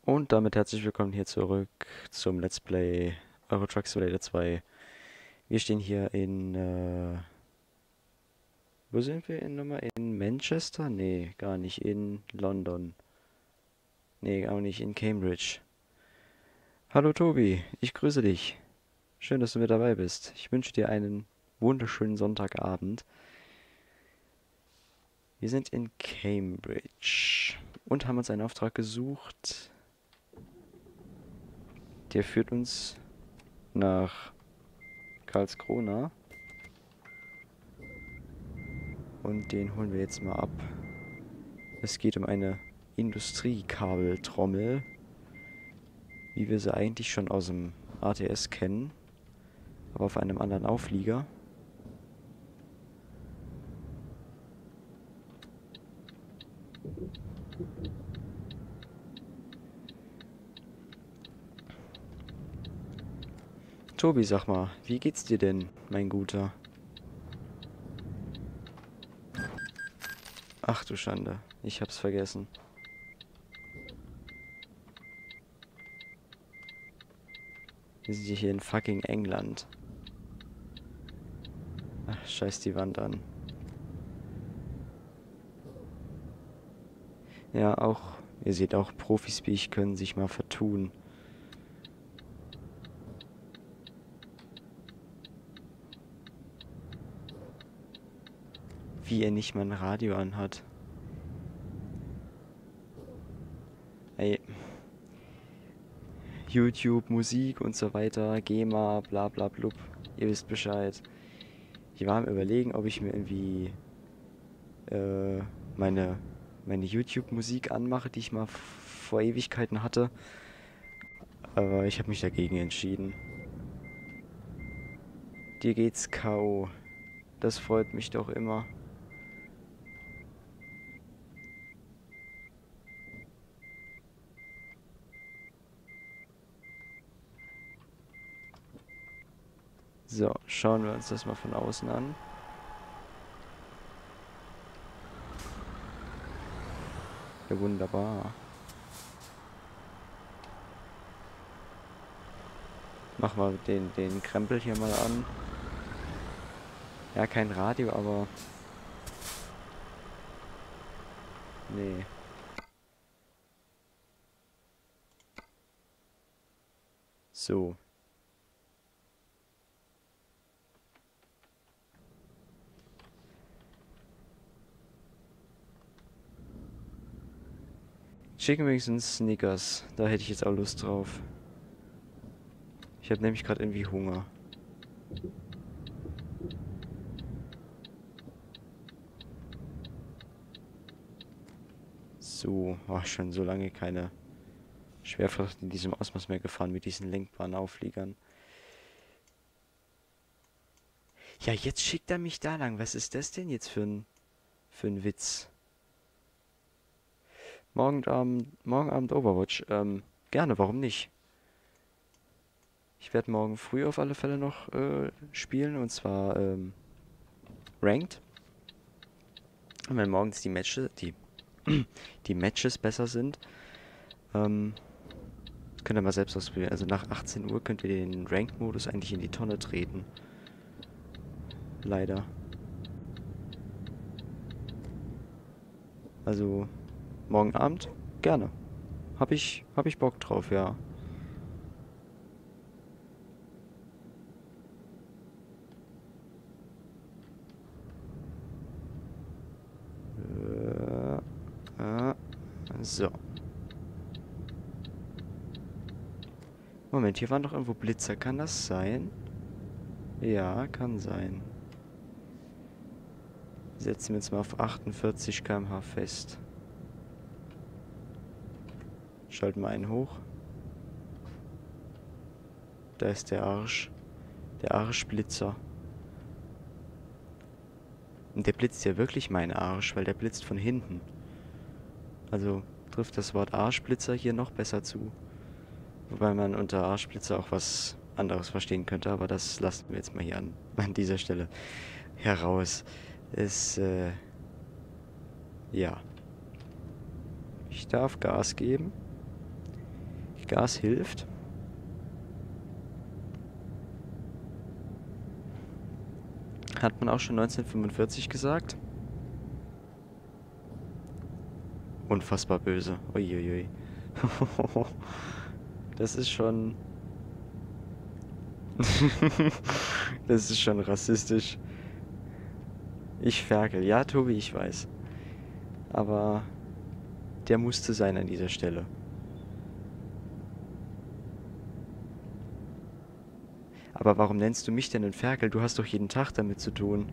Und damit herzlich willkommen hier zurück zum Let's Play Euro Truck Simulator 2. Wir stehen hier wo sind wir nochmal? In Manchester? Nee, gar nicht. In London. Nee, auch nicht. In Cambridge. Hallo Tobi, ich grüße dich. Schön, dass du mit dabei bist. Ich wünsche dir einen wunderschönen Sonntagabend. Wir sind in Cambridge und haben uns einen Auftrag gesucht. Der führt uns nach Karlskrona. Und den holen wir jetzt mal ab. Es geht um eine Industriekabeltrommel, wie wir sie eigentlich schon aus dem ATS kennen, aber auf einem anderen Auflieger. Tobi, sag mal, wie geht's dir denn, mein Guter? Ach du Schande, ich hab's vergessen. Wir sind hier in fucking England. Ach, scheiß die Wand an. Ja, ihr seht auch, Profis wie ich können sich mal vertun. Wie er nicht mal ein Radio anhat. Ey, YouTube, Musik und so weiter, GEMA, bla bla blub. Ihr wisst Bescheid. Ich war am Überlegen, ob ich mir irgendwie äh, meine, meine YouTube-Musik anmache, die ich mal vor Ewigkeiten hatte. Aber ich habe mich dagegen entschieden. Dir geht's K.O. Das freut mich doch immer. So, schauen wir uns das mal von außen an. Ja, wunderbar. Machen wir den Krempel hier mal an. Ja, kein Radio, aber... Nee. So. Chicken Wings und Snickers. Da hätte ich jetzt auch Lust drauf. Ich habe nämlich gerade irgendwie Hunger. So, schon so lange keine Schwerfracht in diesem Ausmaß mehr gefahren mit diesen lenkbaren Aufliegern. Ja, jetzt schickt er mich da lang. Was ist das denn jetzt für ein Witz? Morgen Abend Overwatch. Gerne, warum nicht? Ich werde morgen früh auf alle Fälle noch spielen, und zwar Ranked. Und wenn morgens die Matches besser sind, ähm, könnt ihr mal selbst ausprobieren. Also nach 18 Uhr könnt ihr den Ranked-Modus eigentlich in die Tonne treten. Leider. Also morgen Abend gerne. Hab ich Bock drauf, ja. Äh, so. Moment, hier waren doch irgendwo Blitzer. Kann das sein? Ja, kann sein. Setzen wir uns mal auf 48 km/h fest. Schalten wir einen hoch. Da ist der Arsch. Der Arschblitzer. Und der blitzt ja wirklich meinen Arsch, weil der blitzt von hinten. Also trifft das Wort Arschblitzer hier noch besser zu. Wobei man unter Arschblitzer auch was anderes verstehen könnte, aber das lassen wir jetzt mal hier an dieser Stelle heraus. Ja. Ich darf Gas geben. Gas hilft. Hat man auch schon 1945 gesagt. Unfassbar böse. Uiuiui. Das ist schon... Das ist schon rassistisch. Ich Ferkel. Ja, Tobi, ich weiß. Aber der musste sein an dieser Stelle. Aber warum nennst du mich denn einen Ferkel? Du hast doch jeden Tag damit zu tun.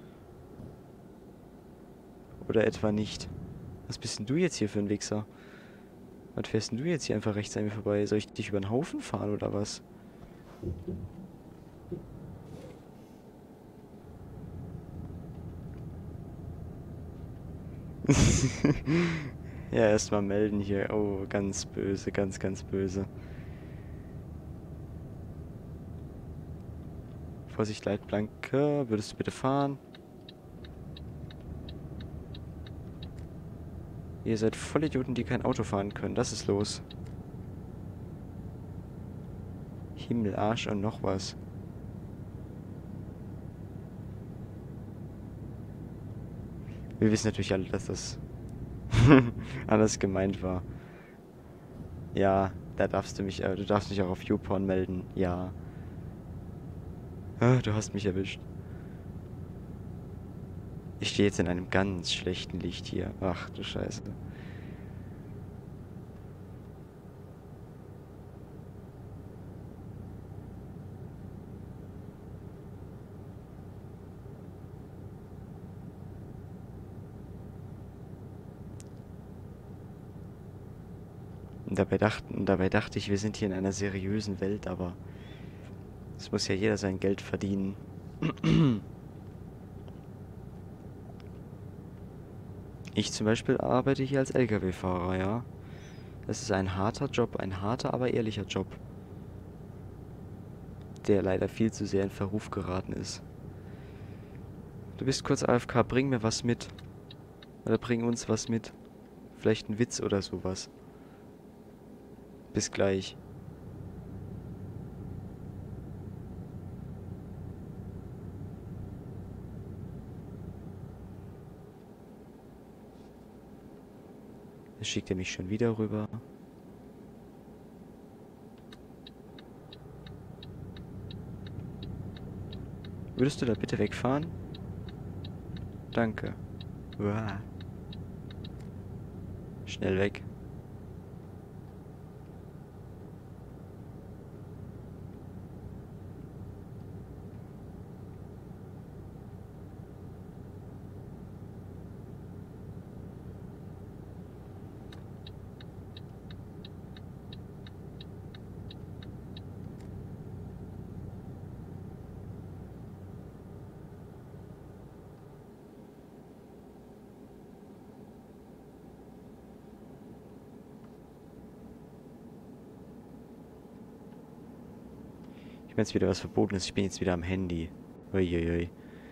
Oder etwa nicht? Was bist denn du jetzt hier für ein Wichser? Was fährst denn du jetzt hier einfach rechts an mir vorbei? Soll ich dich über den Haufen fahren oder was? Ja, erstmal melden hier. Oh, ganz böse, ganz, ganz böse. Vorsicht, Leitplanke. Würdest du bitte fahren? Ihr seid Vollidioten, die kein Auto fahren können. Das ist los. Himmel, Arsch und noch was. Wir wissen natürlich alle, dass das anders gemeint war. Ja, da darfst du darfst dich auch auf YouPorn melden. Ja. Ah, du hast mich erwischt. Ich stehe jetzt in einem ganz schlechten Licht hier. Ach du Scheiße. Dabei dachte ich, wir sind hier in einer seriösen Welt, aber es muss ja jeder sein Geld verdienen. Ich zum Beispiel arbeite hier als LKW-Fahrer, ja. Es ist ein harter Job, ein harter, aber ehrlicher Job, der leider viel zu sehr in Verruf geraten ist. Du bist kurz AFK, bring mir was mit. Oder bring uns was mit. Vielleicht ein Witz oder sowas. Bis gleich. Jetzt schickt er mich schon wieder rüber. Würdest du da bitte wegfahren? Danke. Uah. Schnell weg. Ich bin jetzt wieder was Verbotenes. Ich bin jetzt wieder am Handy. Uiuiui.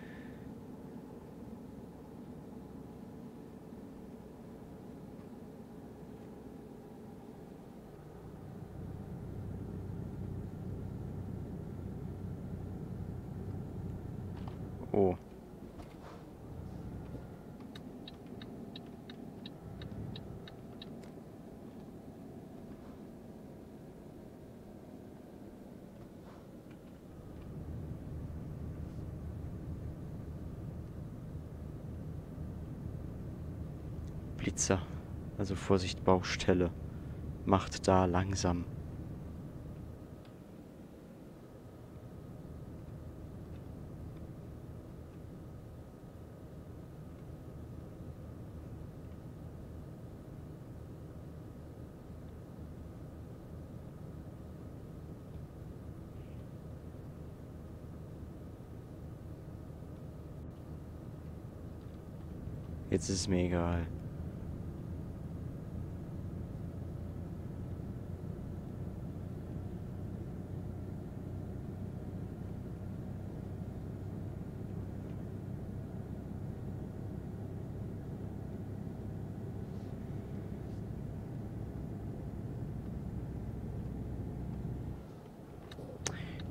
Oh. Blitzer. Also Vorsicht, Baustelle. Macht da langsam. Jetzt ist es mir egal.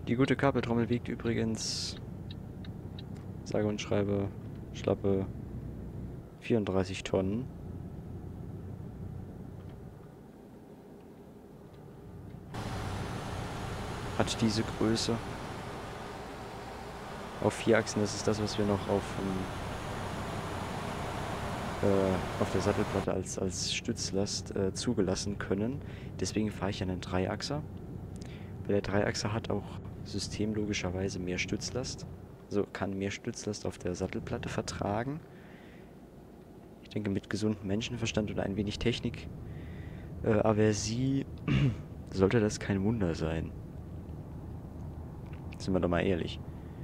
Die gute Kabeltrommel wiegt übrigens, sage und schreibe, schlappe 34 Tonnen. Hat diese Größe. Auf 4 Achsen, das ist das, was wir noch auf der Sattelplatte als Stützlast zugelassen können. Deswegen fahre ich einen Dreiachser. Weil der Dreiachser hat auch systemlogischerweise mehr Stützlast. Also kann mehr Stützlast auf der Sattelplatte vertragen. Ich denke, mit gesundem Menschenverstand und ein wenig Technik, Aversie, sollte das kein Wunder sein. Sind wir doch mal ehrlich.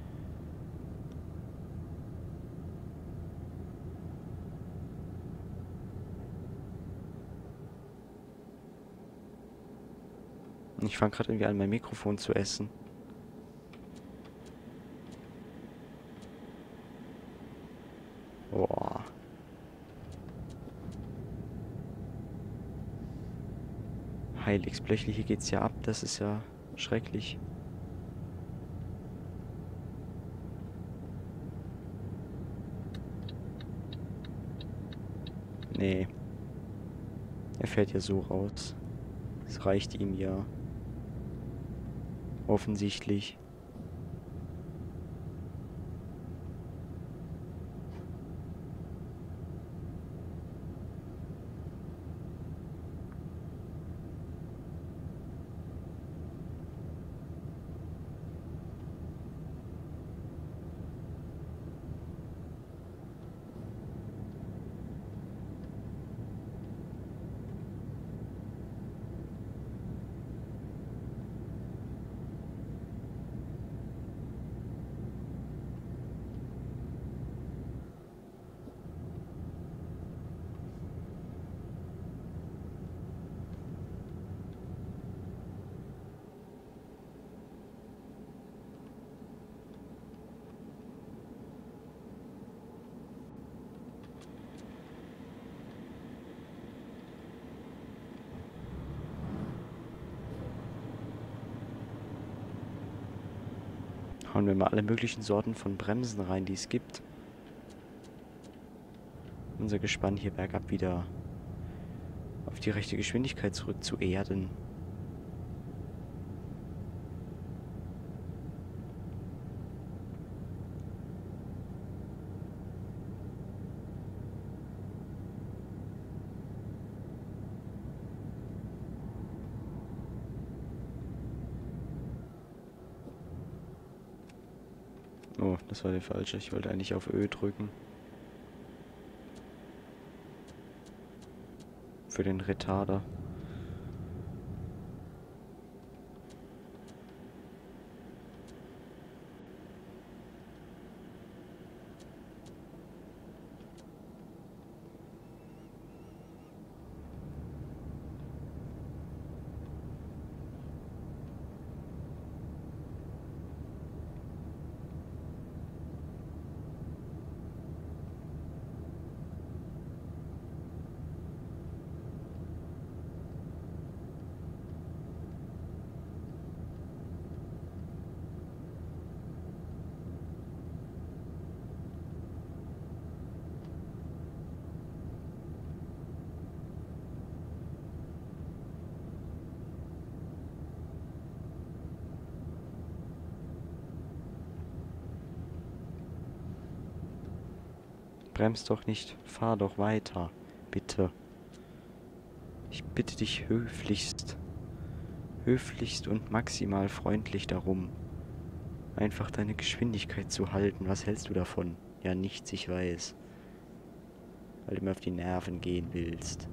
Ich fange gerade irgendwie an, mein Mikrofon zu essen. Boah. Heiligsblechle, hier geht's ja ab. Das ist ja schrecklich. Nee. Er fährt ja so raus. Es reicht ihm ja. Offensichtlich. Hauen wir mal alle möglichen Sorten von Bremsen rein, die es gibt. Unser Gespann hier bergab wieder auf die rechte Geschwindigkeit zurück zu erden. Oh, das war der falsche. Ich wollte eigentlich auf Ö drücken. Für den Retarder. Bremst doch nicht, fahr doch weiter. Bitte. Ich bitte dich höflichst und maximal freundlich darum, einfach deine Geschwindigkeit zu halten. Was hältst du davon? Ja, nichts, ich weiß. Weil du mir auf die Nerven gehen willst.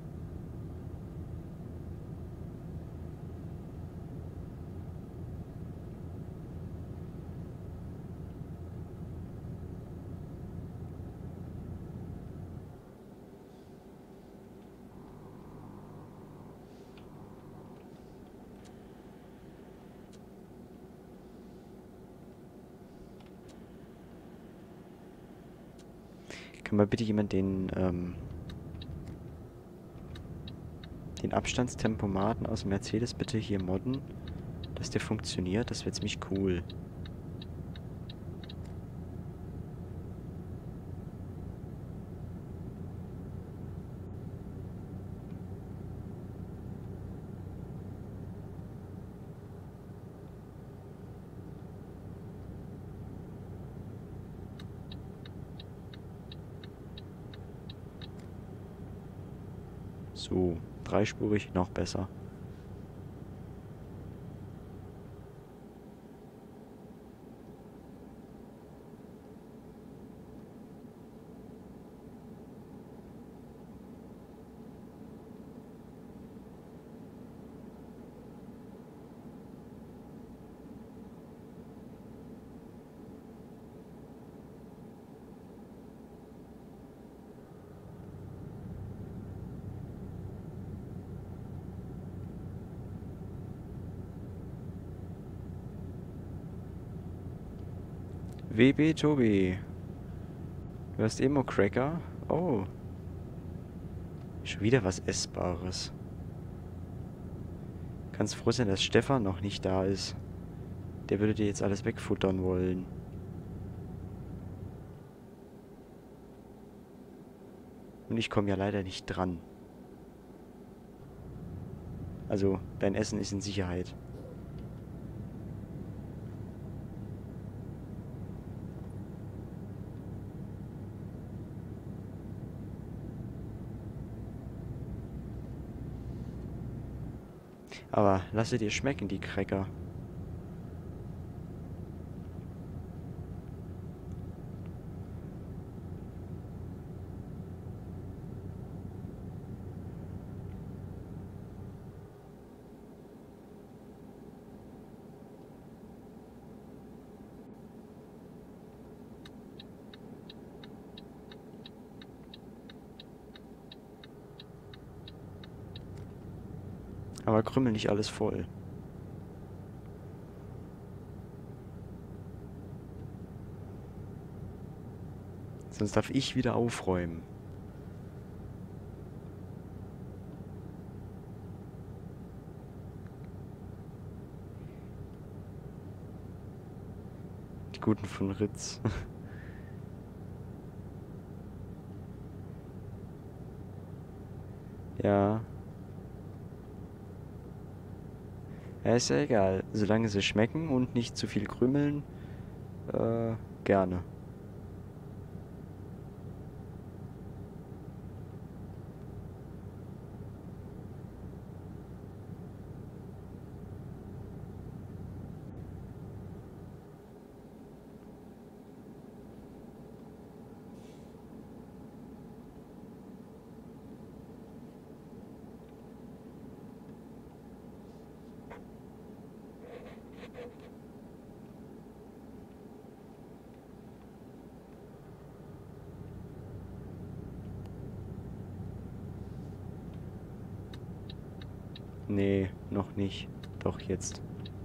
Kann mal bitte jemand den Abstandstempomaten aus dem Mercedes bitte hier modden, Dass der funktioniert, das wäre ziemlich cool. So, dreispurig, noch besser. WB Tobi. Du hast Emo-Cracker? Oh. Schon wieder was Essbares. Kannst froh sein, dass Stefan noch nicht da ist. Der würde dir jetzt alles wegfuttern wollen. Und ich komme ja leider nicht dran. Also, dein Essen ist in Sicherheit. Aber lasse dir schmecken, die Cracker. Aber krümmel nicht alles voll. Sonst darf ich wieder aufräumen. Die Guten von Ritz. Ja. Ja, ist ja egal. Solange sie schmecken und nicht zu viel krümeln, gerne. Nee, noch nicht. Doch jetzt.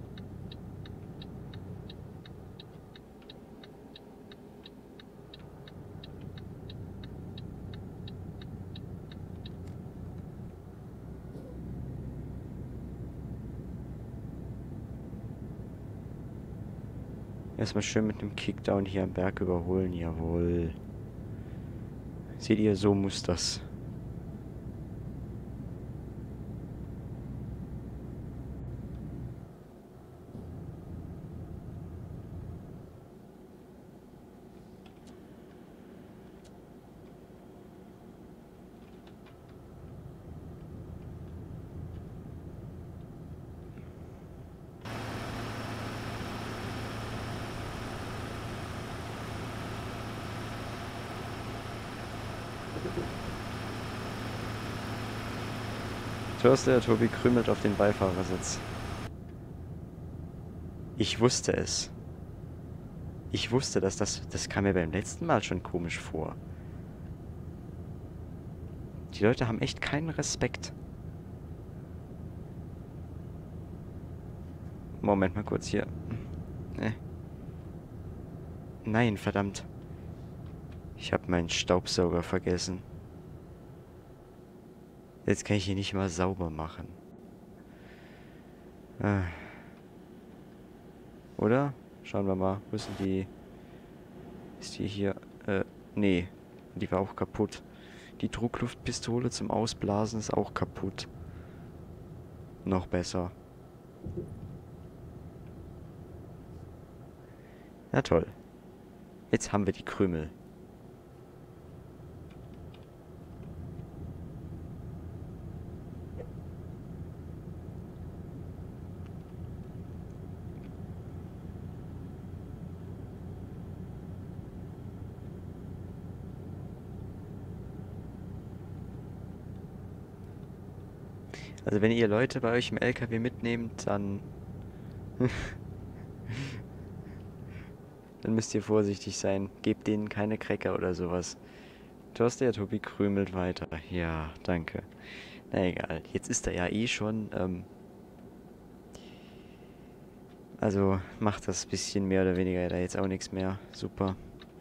Erstmal schön mit einem Kickdown hier am Berg überholen. Jawohl. Seht ihr, so muss das. Du hörst, der Tobi krümelt auf den Beifahrersitz. Ich wusste es. Ich wusste, dass das kam mir beim letzten Mal schon komisch vor. Die Leute haben echt keinen Respekt. Moment mal kurz hier. Nein, verdammt. Ich habe meinen Staubsauger vergessen. Jetzt kann ich hier nicht mal sauber machen. Oder? Schauen wir mal. Wo ist denn die? Ist die hier? Nee. Die war auch kaputt. Die Druckluftpistole zum Ausblasen ist auch kaputt. Noch besser. Na toll. Jetzt haben wir die Krümel. Also wenn ihr Leute bei euch im LKW mitnehmt, dann müsst ihr vorsichtig sein. Gebt denen keine Cracker oder sowas. Der Tobi krümelt weiter. Ja, danke. Na egal. Jetzt ist er ja eh schon. Also macht das bisschen mehr oder weniger da jetzt auch nichts mehr. Super.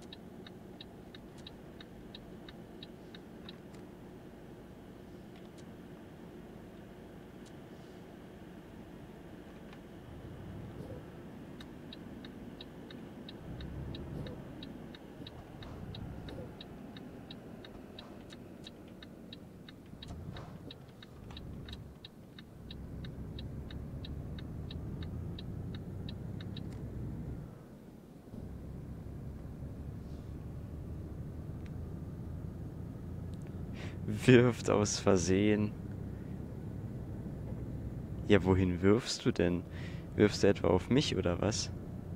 Wirft aus Versehen. Ja, wohin wirfst du denn? Wirfst du etwa auf mich oder was?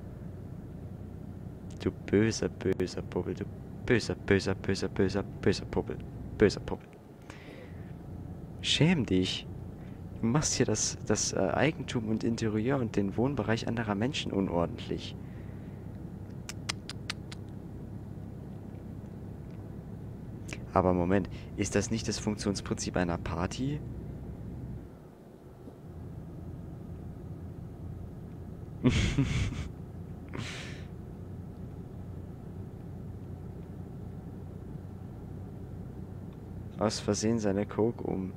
Du böser, böser Puppel. Du böser, böser, böser, böser, böser Puppel. Böser Puppel. Schäm dich. Du machst hier das Eigentum und Interieur und den Wohnbereich anderer Menschen unordentlich. Aber Moment, ist das nicht das Funktionsprinzip einer Party? Aus Versehen seine Coke um.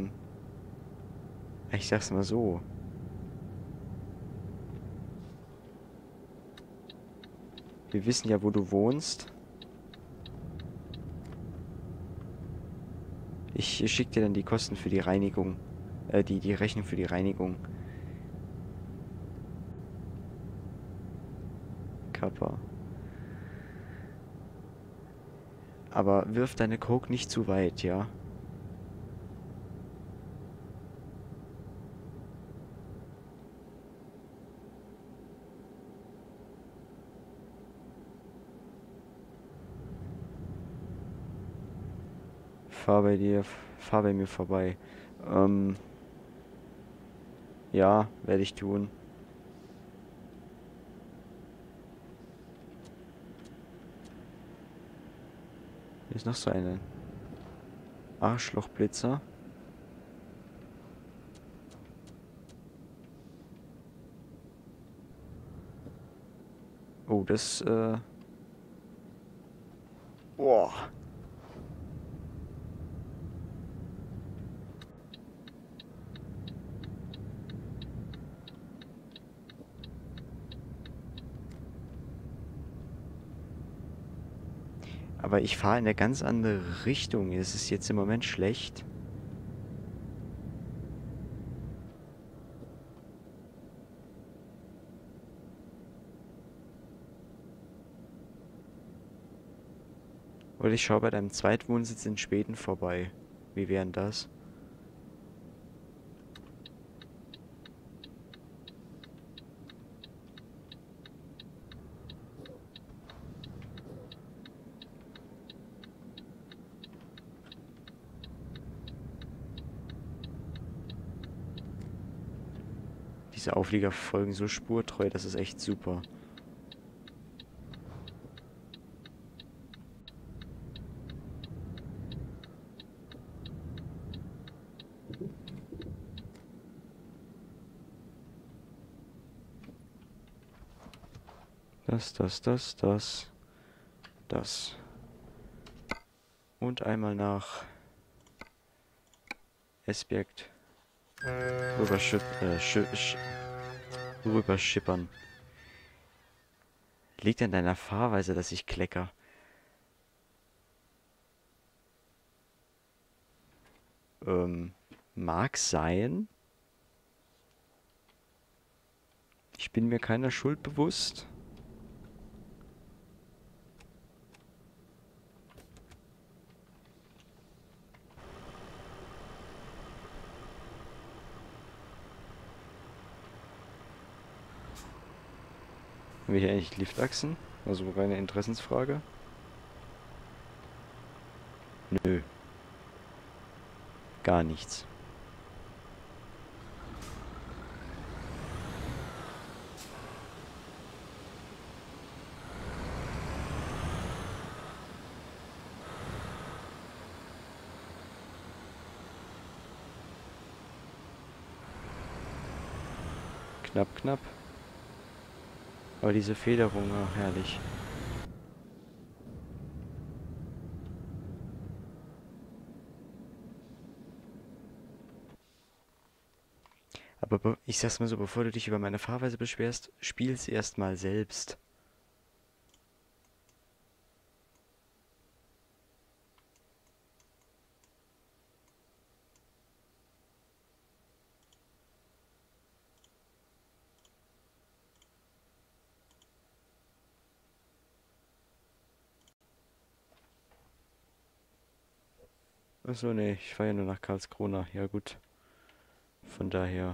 Ich sag's mal so. Wir wissen ja, wo du wohnst. Ich schick dir dann die Kosten für die Reinigung. Die Rechnung für die Reinigung. Kappa. Aber wirf deine Coke nicht zu weit, ja? Fahr bei mir vorbei. Ähm, ja, werde ich tun. Hier ist noch so eine Arschlochblitzer. Oh, Boah. Aber ich fahre in eine ganz andere Richtung. Es ist jetzt im Moment schlecht. Oder ich schaue bei deinem Zweitwohnsitz in Schweden vorbei. Wie wären das? Diese Auflieger folgen so spurtreu, das ist echt super. Das. Und einmal nach Esbjerg rüberschippern. Liegt an deiner Fahrweise, dass ich klecker. Ähm, mag sein. Ich bin mir keiner Schuld bewusst. Haben wir hier eigentlich Liftachsen? Also reine Interessensfrage? Nö, gar nichts. Knapp, knapp. Aber diese Federung, ach, herrlich. Aber ich sag's mal so, bevor du dich über meine Fahrweise beschwerst, spiel's erstmal selbst. Achso, nee, ich fahre ja nur nach Karlskrona. Ja gut, von daher.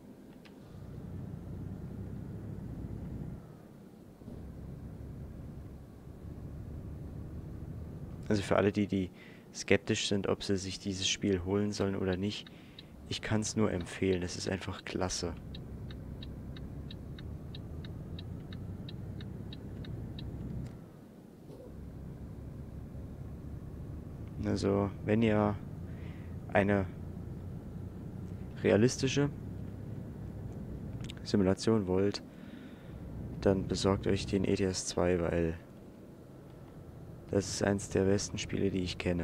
Also für alle, die skeptisch sind, ob sie sich dieses Spiel holen sollen oder nicht, ich kann's nur empfehlen. Es ist einfach klasse. Also, wenn ihr eine realistische Simulation wollt, dann besorgt euch den ETS 2, weil das ist eins der besten Spiele, die ich kenne.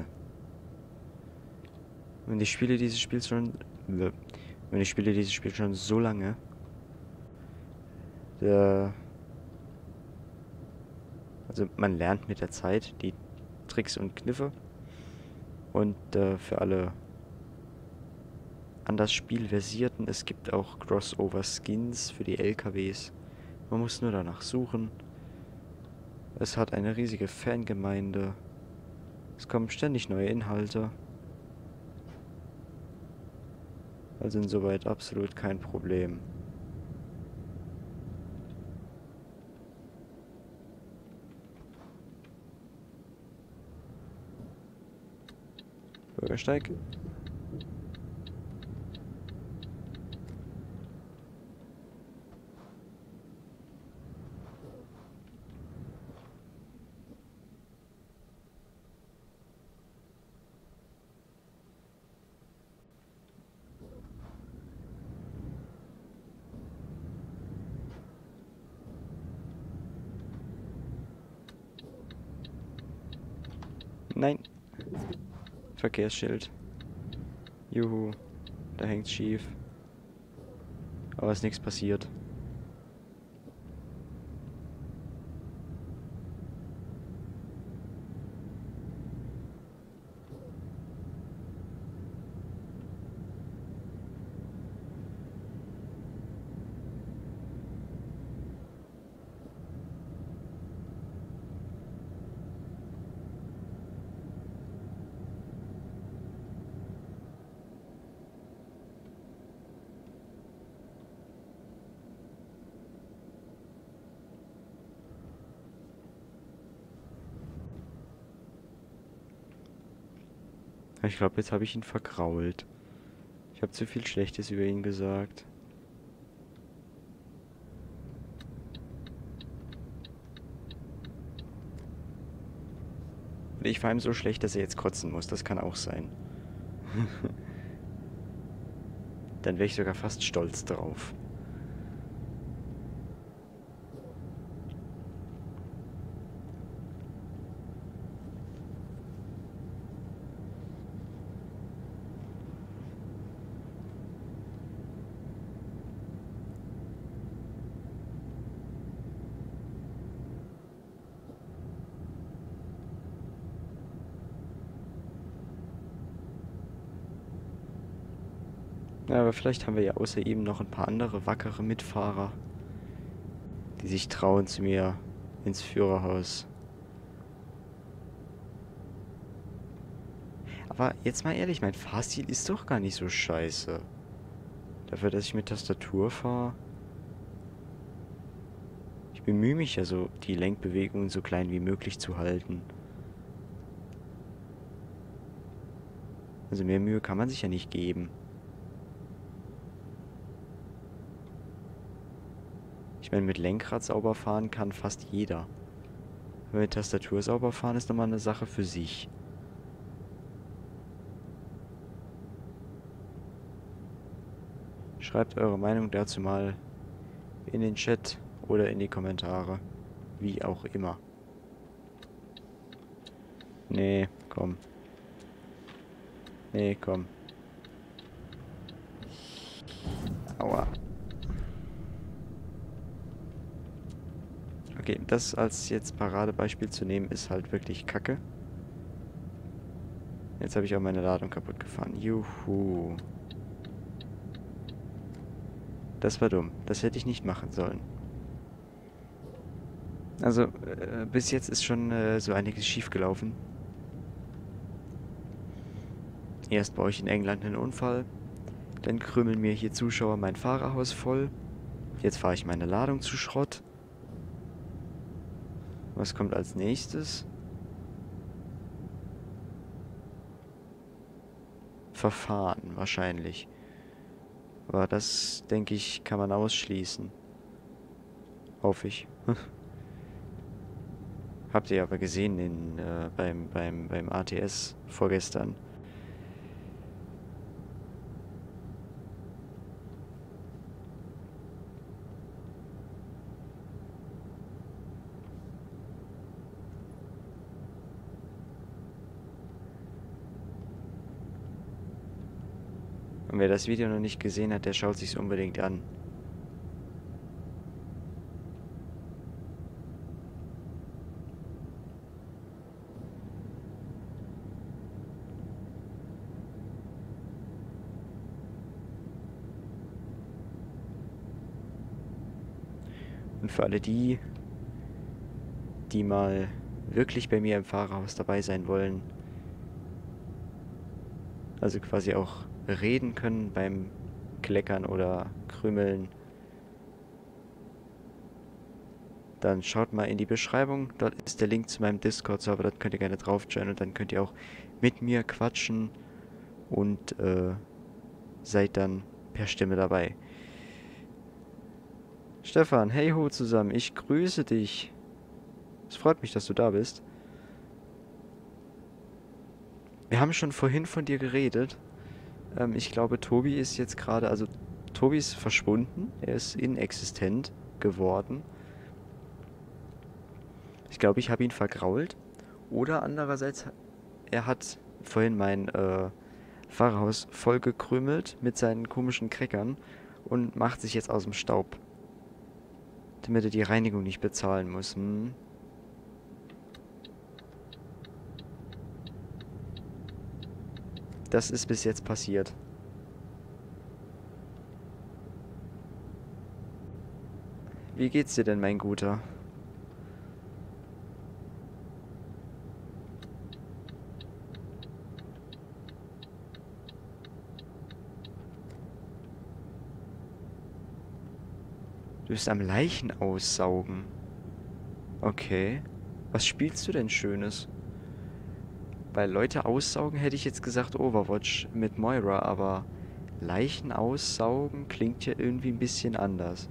Und ich spiele dieses Spiel schon. Und ich spiele dieses Spiel schon so lange. Der, also man lernt mit der Zeit die Tricks und Kniffe. Und für alle anders Spielversierten, es gibt auch Crossover-Skins für die LKWs. Man muss nur danach suchen. Es hat eine riesige Fangemeinde. Es kommen ständig neue Inhalte. Also insoweit absolut kein Problem. Bürgersteig. Nein. Verkehrsschild. Juhu. Da hängt's schief. Aber ist nichts passiert. Ich glaube, jetzt habe ich ihn vergrault. Ich habe zu viel Schlechtes über ihn gesagt. Oder ich war ihm so schlecht, dass er jetzt kotzen muss. Das kann auch sein. Dann wäre ich sogar fast stolz drauf. Ja, aber vielleicht haben wir ja außer ihm noch ein paar andere wackere Mitfahrer, die sich trauen, zu mir ins Führerhaus. Aber jetzt mal ehrlich, mein Fahrstil ist doch gar nicht so scheiße. Dafür, dass ich mit Tastatur fahre. Ich bemühe mich ja so, die Lenkbewegungen so klein wie möglich zu halten. Also mehr Mühe kann man sich ja nicht geben. Ich meine, mit Lenkrad sauber fahren kann fast jeder. Aber mit Tastatur sauber fahren ist nochmal eine Sache für sich. Schreibt eure Meinung dazu mal in den Chat oder in die Kommentare. Wie auch immer. Nee, komm. Nee, komm. Aua. Okay, das als jetzt Paradebeispiel zu nehmen, ist halt wirklich Kacke. Jetzt habe ich auch meine Ladung kaputt gefahren. Juhu. Das war dumm. Das hätte ich nicht machen sollen. Also, bis jetzt ist schon so einiges schief gelaufen. Erst baue ich in England einen Unfall. Dann krümeln mir hier Zuschauer mein Fahrerhaus voll. Jetzt fahre ich meine Ladung zu Schrott. Was kommt als nächstes? Verfahren, wahrscheinlich. Aber das, denke ich, kann man ausschließen. Hoffe ich. Habt ihr aber gesehen beim ATS vorgestern. Und wer das Video noch nicht gesehen hat, der schaut sich's unbedingt an. Und für alle die, die mal wirklich bei mir im Fahrerhaus dabei sein wollen, also quasi auch reden können beim Kleckern oder Krümeln, dann schaut mal in die Beschreibung. Dort ist der Link zu meinem Discord-Server, dort könnt ihr gerne drauf joinen und dann könnt ihr auch mit mir quatschen und seid dann per Stimme dabei. Stefan, hey ho zusammen, ich grüße dich. Es freut mich, dass du da bist. Wir haben schon vorhin von dir geredet. Ich glaube, Tobi ist jetzt gerade, also Tobi ist verschwunden. Er ist inexistent geworden. Ich glaube, ich habe ihn vergrault. Oder andererseits, er hat vorhin mein Fahrerhaus vollgekrümelt mit seinen komischen Crackern und macht sich jetzt aus dem Staub. Damit er die Reinigung nicht bezahlen muss. Hm. Das ist bis jetzt passiert. Wie geht's dir denn, mein Guter? Du bist am Leichen aussaugen. Okay. Was spielst du denn Schönes? Bei Leute aussaugen hätte ich jetzt gesagt Overwatch mit Moira, aber Leichen aussaugen klingt ja irgendwie ein bisschen anders.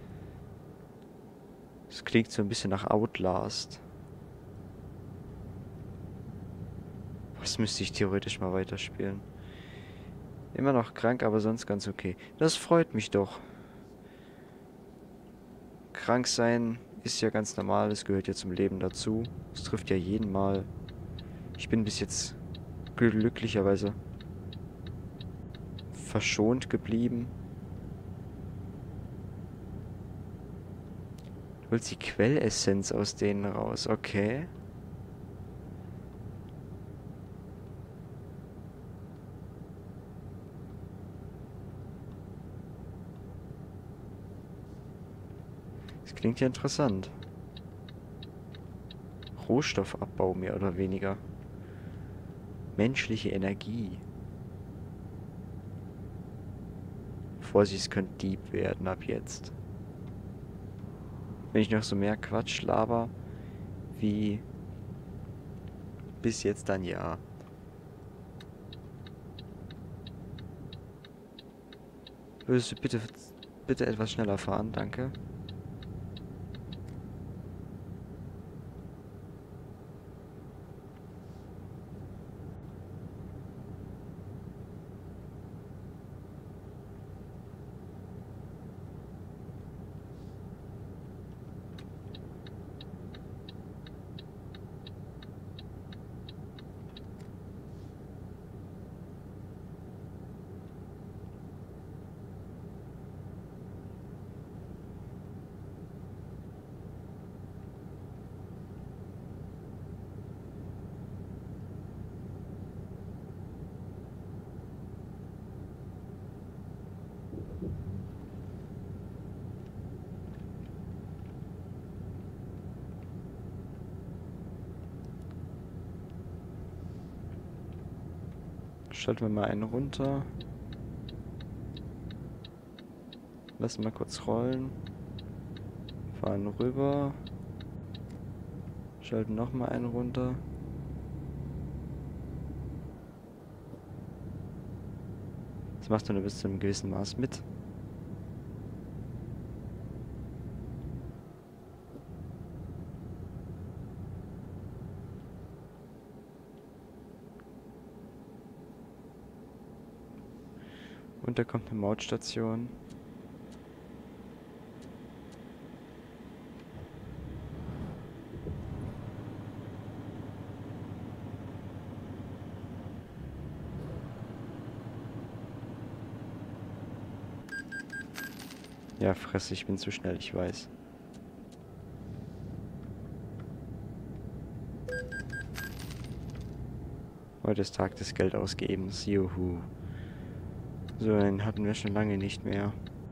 Es klingt so ein bisschen nach Outlast. Das müsste ich theoretisch mal weiterspielen. Immer noch krank, aber sonst ganz okay. Das freut mich doch. Krank sein ist ja ganz normal, es gehört ja zum Leben dazu. Es trifft ja jeden mal. Ich bin bis jetzt glücklicherweise verschont geblieben. Du holst die Quellessenz aus denen raus, okay. Das klingt ja interessant. Rohstoffabbau mehr oder weniger. Menschliche Energie. Vorsicht, es könnte Dieb werden ab jetzt. Wenn ich noch so mehr Quatsch laber wie bis jetzt, dann ja. Würdest du bitte etwas schneller fahren, danke. Schalten wir mal einen runter. Lassen mal kurz rollen. Fahren rüber. Schalten nochmal einen runter. Das machst du nur bis zu einem gewissen Maß mit. Und da kommt eine Mautstation. Ja, Fresse, ich bin zu schnell, ich weiß. Heute ist Tag des Geldausgebens, juhu. So einen hatten wir schon lange nicht mehr.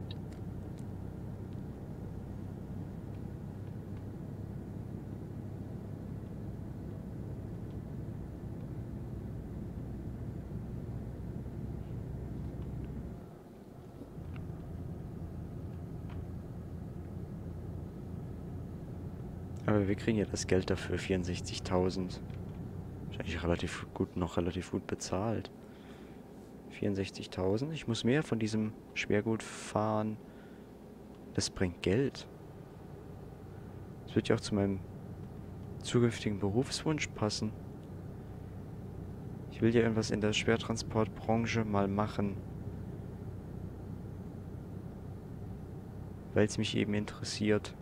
Aber wir kriegen ja das Geld dafür, 64.000. Wahrscheinlich relativ gut, noch relativ gut bezahlt. 64.000. Ich muss mehr von diesem Schwergut fahren. Das bringt Geld. Das wird ja auch zu meinem zukünftigen Berufswunsch passen. Ich will ja irgendwas in der Schwertransportbranche mal machen. Weil es mich eben interessiert.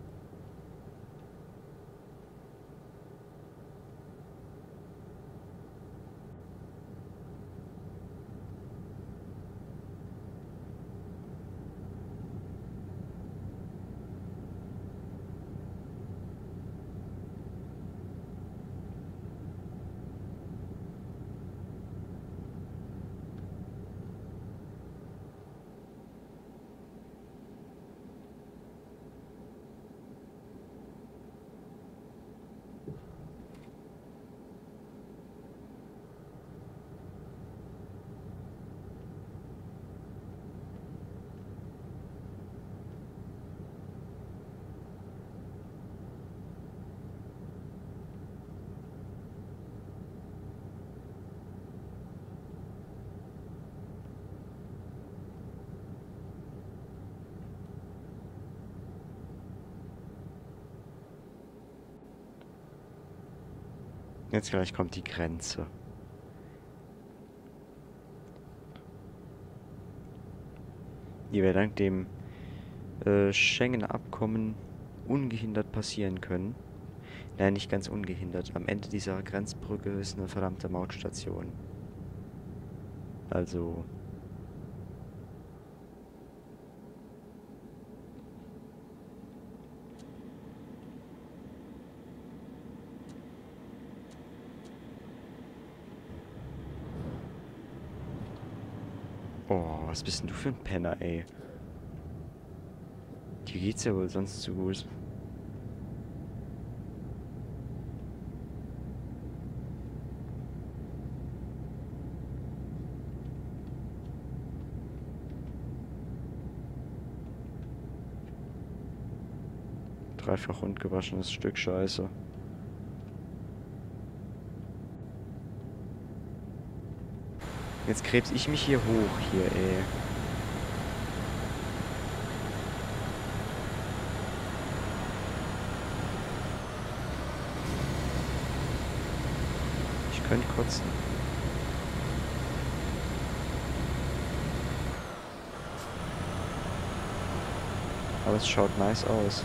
Jetzt gleich kommt die Grenze. Die wir dank dem Schengener Abkommen ungehindert passieren können. Nein, nicht ganz ungehindert. Am Ende dieser Grenzbrücke ist eine verdammte Mautstation. Also... Oh, was bist denn du für ein Penner, ey? Dir geht's ja wohl sonst zu gut. Dreifach rund gewaschenes Stück Scheiße. Jetzt krebs ich mich hier hoch, hier, ey. Ich könnte kotzen. Aber es schaut nice aus.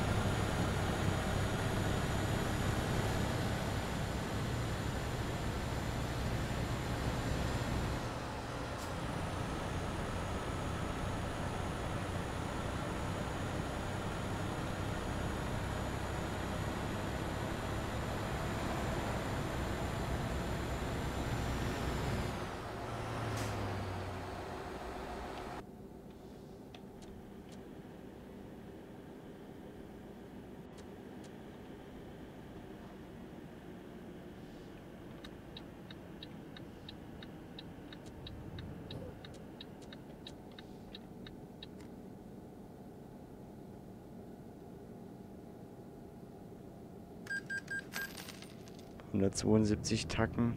...172 Tacken.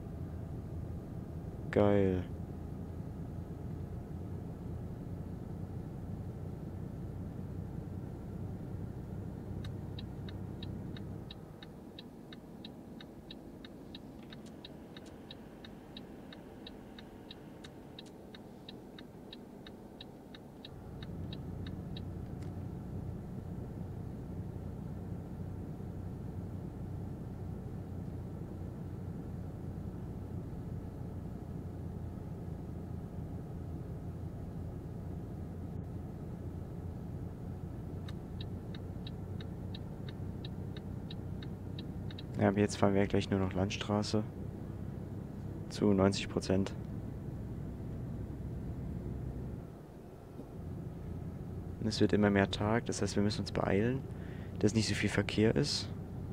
Geil. Ja, aber jetzt fahren wir gleich nur noch Landstraße. Zu 90%. Und es wird immer mehr Tag, das heißt, wir müssen uns beeilen, dass nicht so viel Verkehr ist.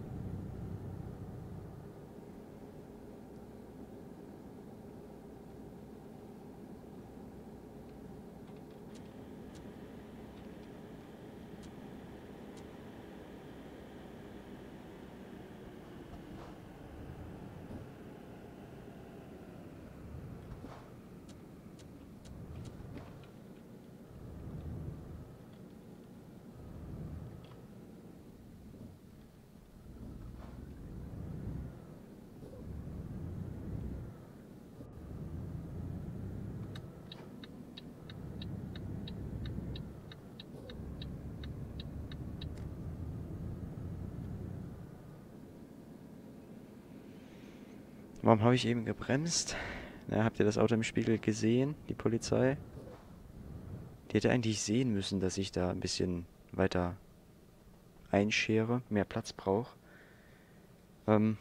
Warum habe ich eben gebremst? Na, habt ihr das Auto im Spiegel gesehen, die Polizei? Die hätte eigentlich sehen müssen, dass ich da ein bisschen weiter einschere, mehr Platz brauche. Und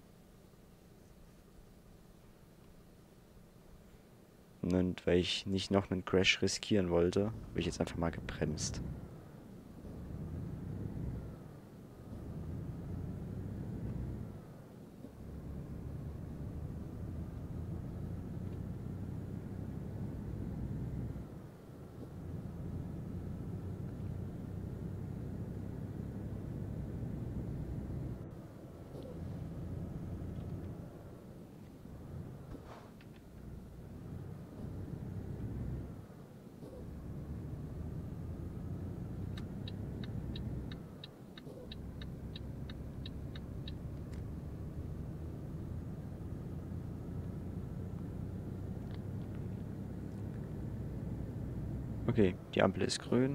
weil ich nicht noch einen Crash riskieren wollte, habe ich jetzt einfach mal gebremst. Okay, die Ampel ist grün.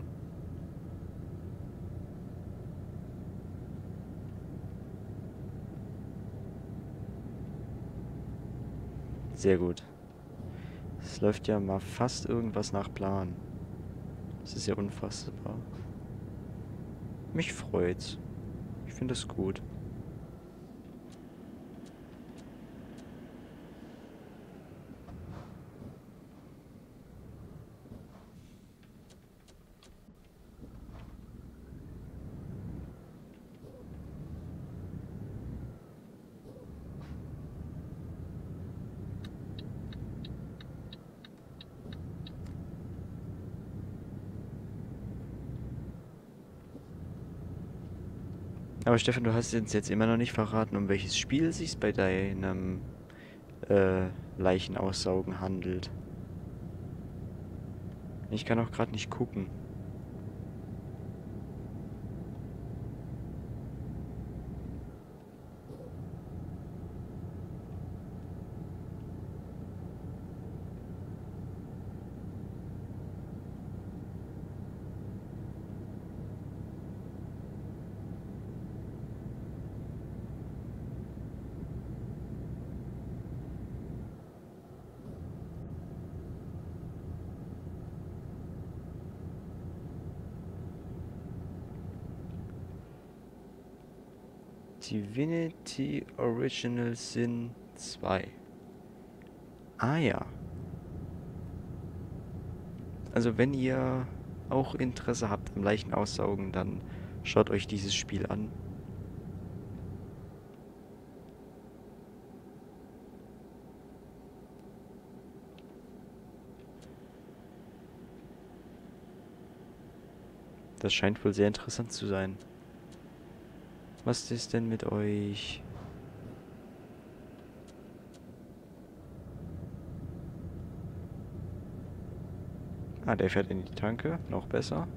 Sehr gut. Es läuft ja mal fast irgendwas nach Plan. Das ist ja unfassbar. Mich freut's. Ich finde es gut. Aber Stefan, du hast uns jetzt immer noch nicht verraten, um welches Spiel es sich bei deinem Leichen handelt. Ich kann auch gerade nicht gucken. Divinity Original Sin 2. Ah ja. Also wenn ihr auch Interesse habt am Leichen-Aussaugen, dann schaut euch dieses Spiel an. Das scheint wohl sehr interessant zu sein. Was ist denn mit euch? Ah, der fährt in die Tanke. Noch besser.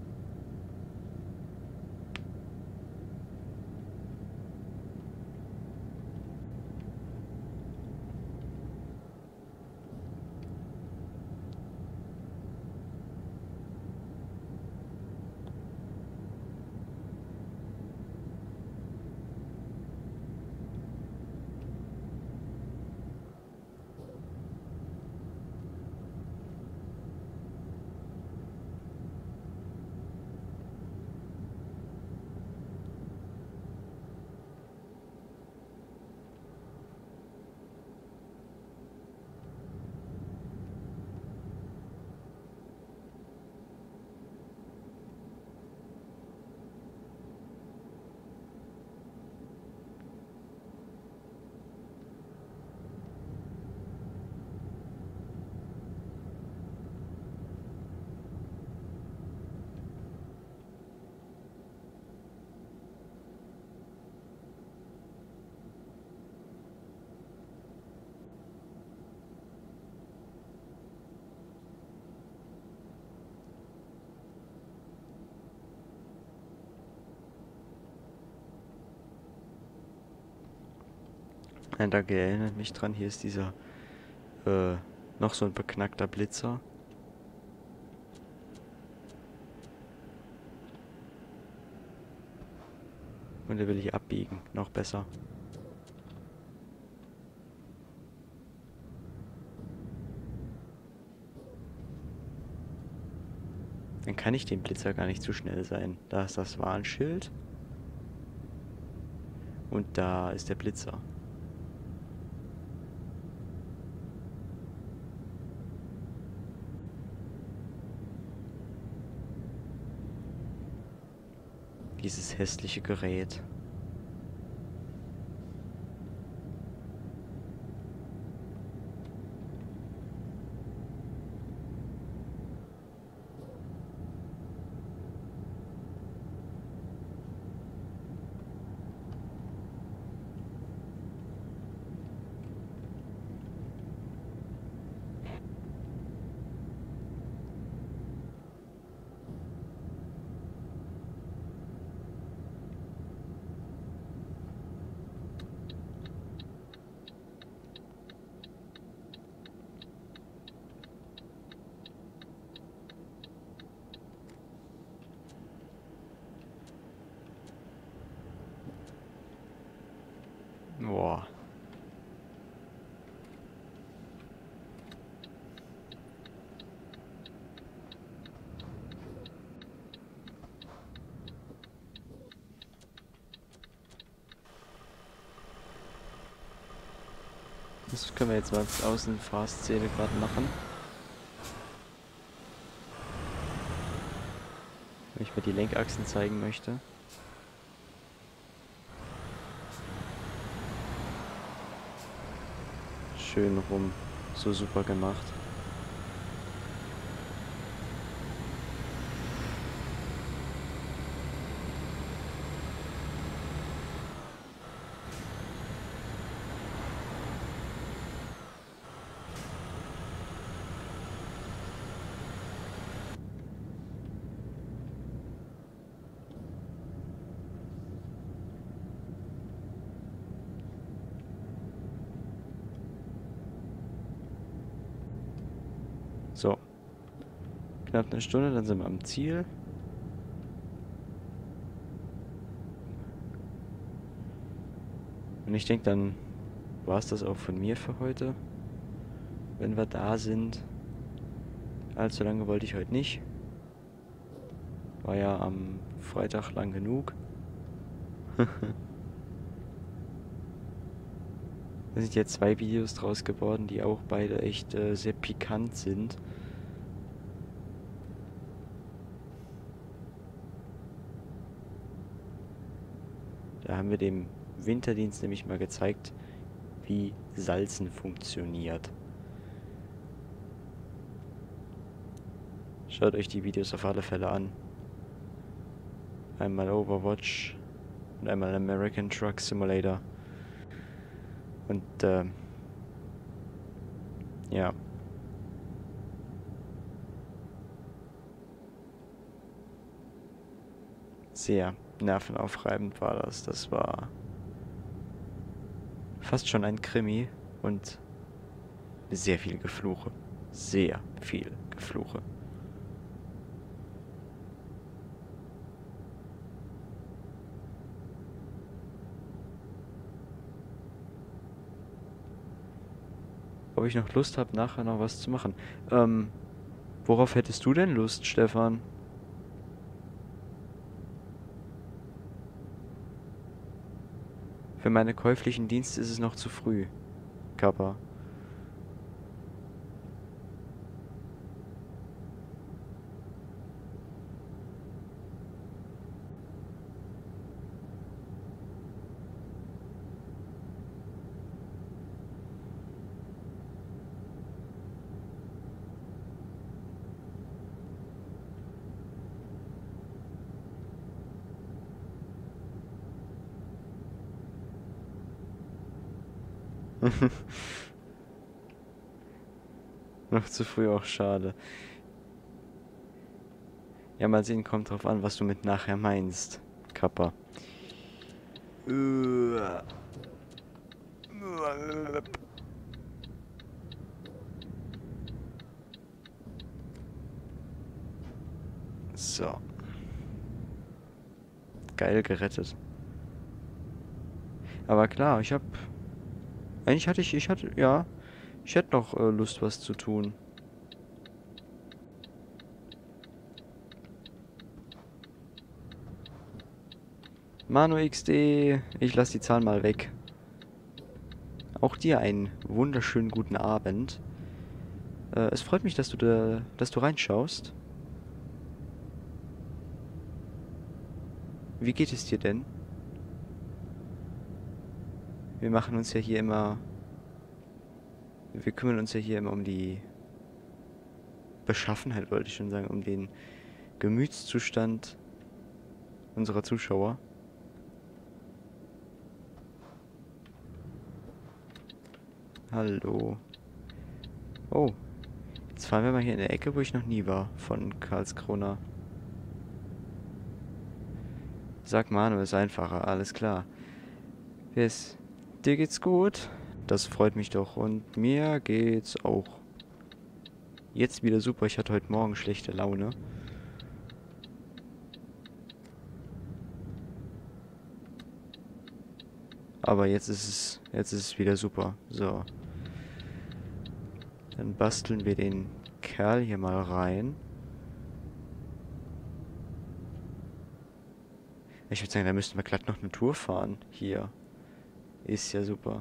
Danke, erinnert mich dran. Hier ist dieser, noch so ein beknackter Blitzer. Und der will ich abbiegen. Noch besser. Dann kann ich dem Blitzer gar nicht zu schnell sein. Da ist das Warnschild. Und da ist der Blitzer. Dieses hässliche Gerät. Boah. Das können wir jetzt mal als Außenfahrszene gerade machen. Wenn ich mir die Lenkachsen zeigen möchte. Schön rum. So super gemacht. Knapp eine Stunde, dann sind wir am Ziel. Und ich denke, dann war es das auch von mir für heute. Wenn wir da sind. Allzu lange wollte ich heute nicht. War ja am Freitag lang genug. Da sind jetzt 2 Videos draus geworden, die auch beide echt sehr pikant sind. Da haben wir dem Winterdienst nämlich mal gezeigt, wie Salzen funktioniert. Schaut euch die Videos auf alle Fälle an. Einmal Overwatch und einmal American Truck Simulator. Und ja. Sehr nervenaufreibend war das. Das war fast schon ein Krimi und sehr viel Gefluche. Sehr viel Gefluche. Ob ich noch Lust habe, nachher noch was zu machen. Worauf hättest du denn Lust, Stefan? Für meine käuflichen Dienste ist es noch zu früh, Kappa. Noch zu früh, auch schade. Ja, mal sehen, kommt drauf an, was du mit nachher meinst, Kappa. So. Geil gerettet. Aber klar, ich hab... Eigentlich hatte ich hatte, ja, ich hätte noch Lust, was zu tun. Manu XD, ich lasse die Zahl mal weg. Auch dir einen wunderschönen guten Abend. Es freut mich, dass du reinschaust. Wie geht es dir denn? Wir machen uns ja hier immer... Wir kümmern uns ja hier immer um die Beschaffenheit, wollte ich schon sagen, um den Gemütszustand unserer Zuschauer. Hallo. Oh, jetzt fahren wir mal hier in der Ecke, wo ich noch nie war, von Karlskrona. Sag Manu, ist einfacher, alles klar. Dir geht's gut? Das freut mich doch und mir geht's auch. Jetzt wieder super, ich hatte heute Morgen schlechte Laune. Aber jetzt ist es wieder super. So. Dann basteln wir den Kerl hier mal rein. Ich würde sagen, da müssten wir glatt noch eine Tour fahren. Hier. Ist ja super.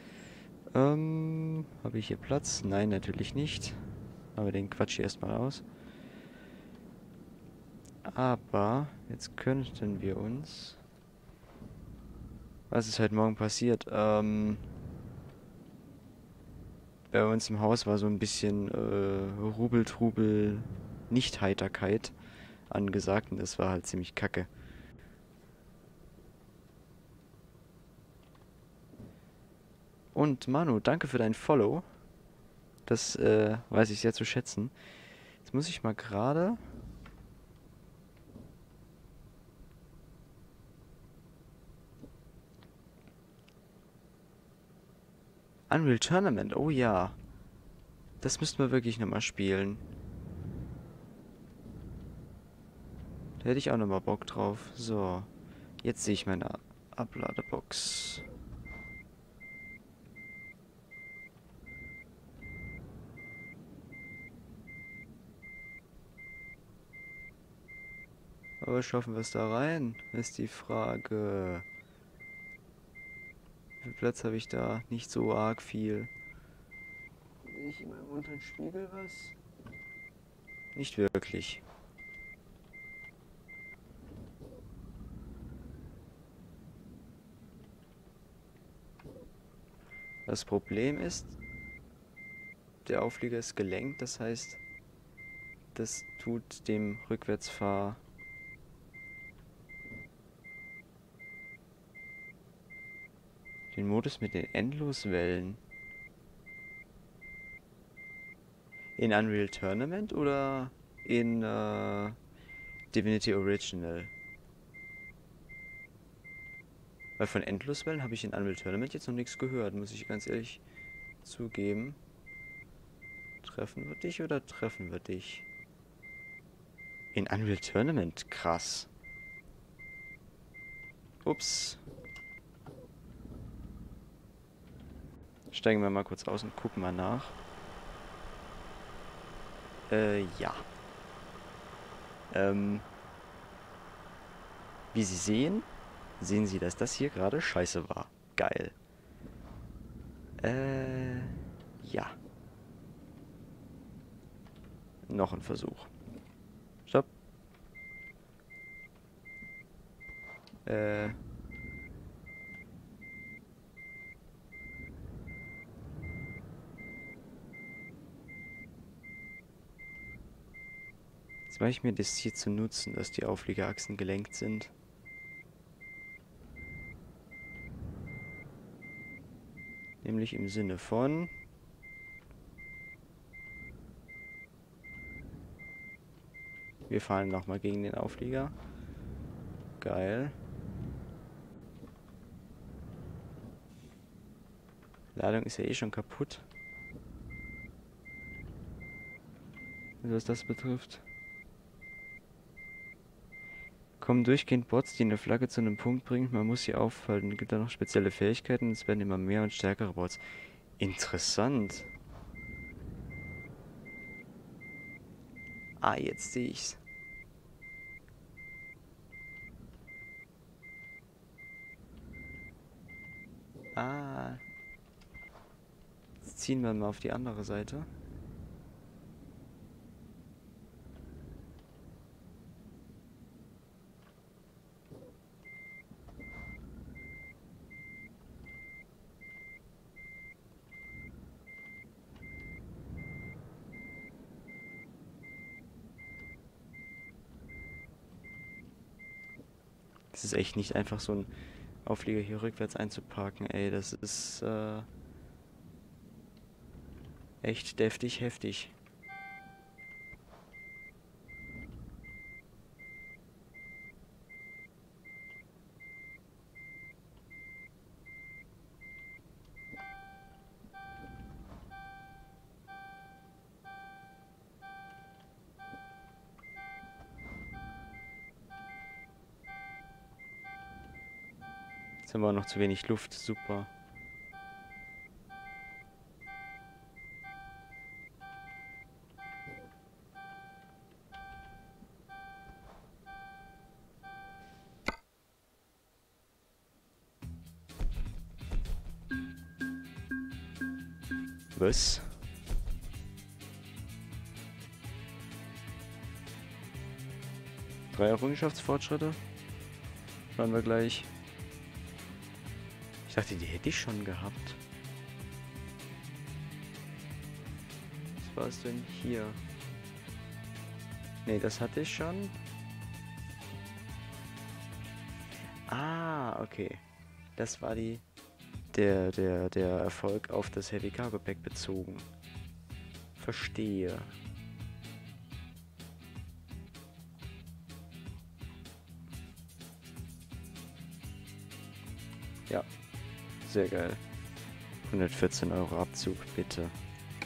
Habe ich hier Platz? Nein, natürlich nicht. Aber den Quatsch hier erstmal aus. Aber jetzt könnten wir uns... Was ist heute Morgen passiert? Bei uns im Haus war so ein bisschen Rubel, Trubel, Nicht-Heiterkeit angesagt und das war halt ziemlich kacke. Und Manu, danke für dein Follow. Das weiß ich sehr zu schätzen. Jetzt muss ich mal gerade... Unreal Tournament, oh ja. Das müssten wir wirklich nochmal spielen. Da hätte ich auch nochmal Bock drauf. So, jetzt sehe ich meine Abladebox. Aber schaffen wir es da rein? Ist die Frage. Wie viel Platz habe ich da? Nicht so arg viel. Sehe ich in meinem unteren Spiegel was? Nicht wirklich. Das Problem ist, der Auflieger ist gelenkt, das heißt, das tut dem Rückwärtsfahr den Modus mit den Endloswellen. In Unreal Tournament oder in Divinity Original? Weil von Endloswellen habe ich in Unreal Tournament jetzt noch nichts gehört, muss ich ganz ehrlich zugeben. Treffen wir dich oder treffen wir dich? In Unreal Tournament? Krass. Ups. Steigen wir mal kurz aus und gucken mal nach. Ja. Wie Sie sehen, sehen Sie, dass das hier gerade scheiße war. Geil. Ja. Noch ein Versuch. Stopp. Jetzt mache ich mir das hier zu nutzen, dass die Aufliegerachsen gelenkt sind. Nämlich im Sinne von... Wir fahren nochmal gegen den Auflieger. Geil. Ladung ist ja eh schon kaputt. Was das betrifft. Kommen durchgehend Bots, die eine Flagge zu einem Punkt bringen. Man muss sie aufhalten. Es gibt da noch spezielle Fähigkeiten. Es werden immer mehr und stärkere Bots. Interessant. Ah, jetzt sehe ich's. Ah. Jetzt ziehen wir mal auf die andere Seite. Es ist echt nicht einfach, so einen Auflieger hier rückwärts einzuparken, ey. Das ist echt deftig heftig. Jetzt haben wir auch noch zu wenig Luft. Super. Was? Drei Errungenschaftsfortschritte? Schauen wir gleich. Ich dachte, die hätte ich schon gehabt. Was war es denn hier? Ne, das hatte ich schon. Ah, okay. Das war der Erfolg auf das Heavy Cargo Pack bezogen. Verstehe. Ja, sehr geil. 114 Euro Abzug, bitte.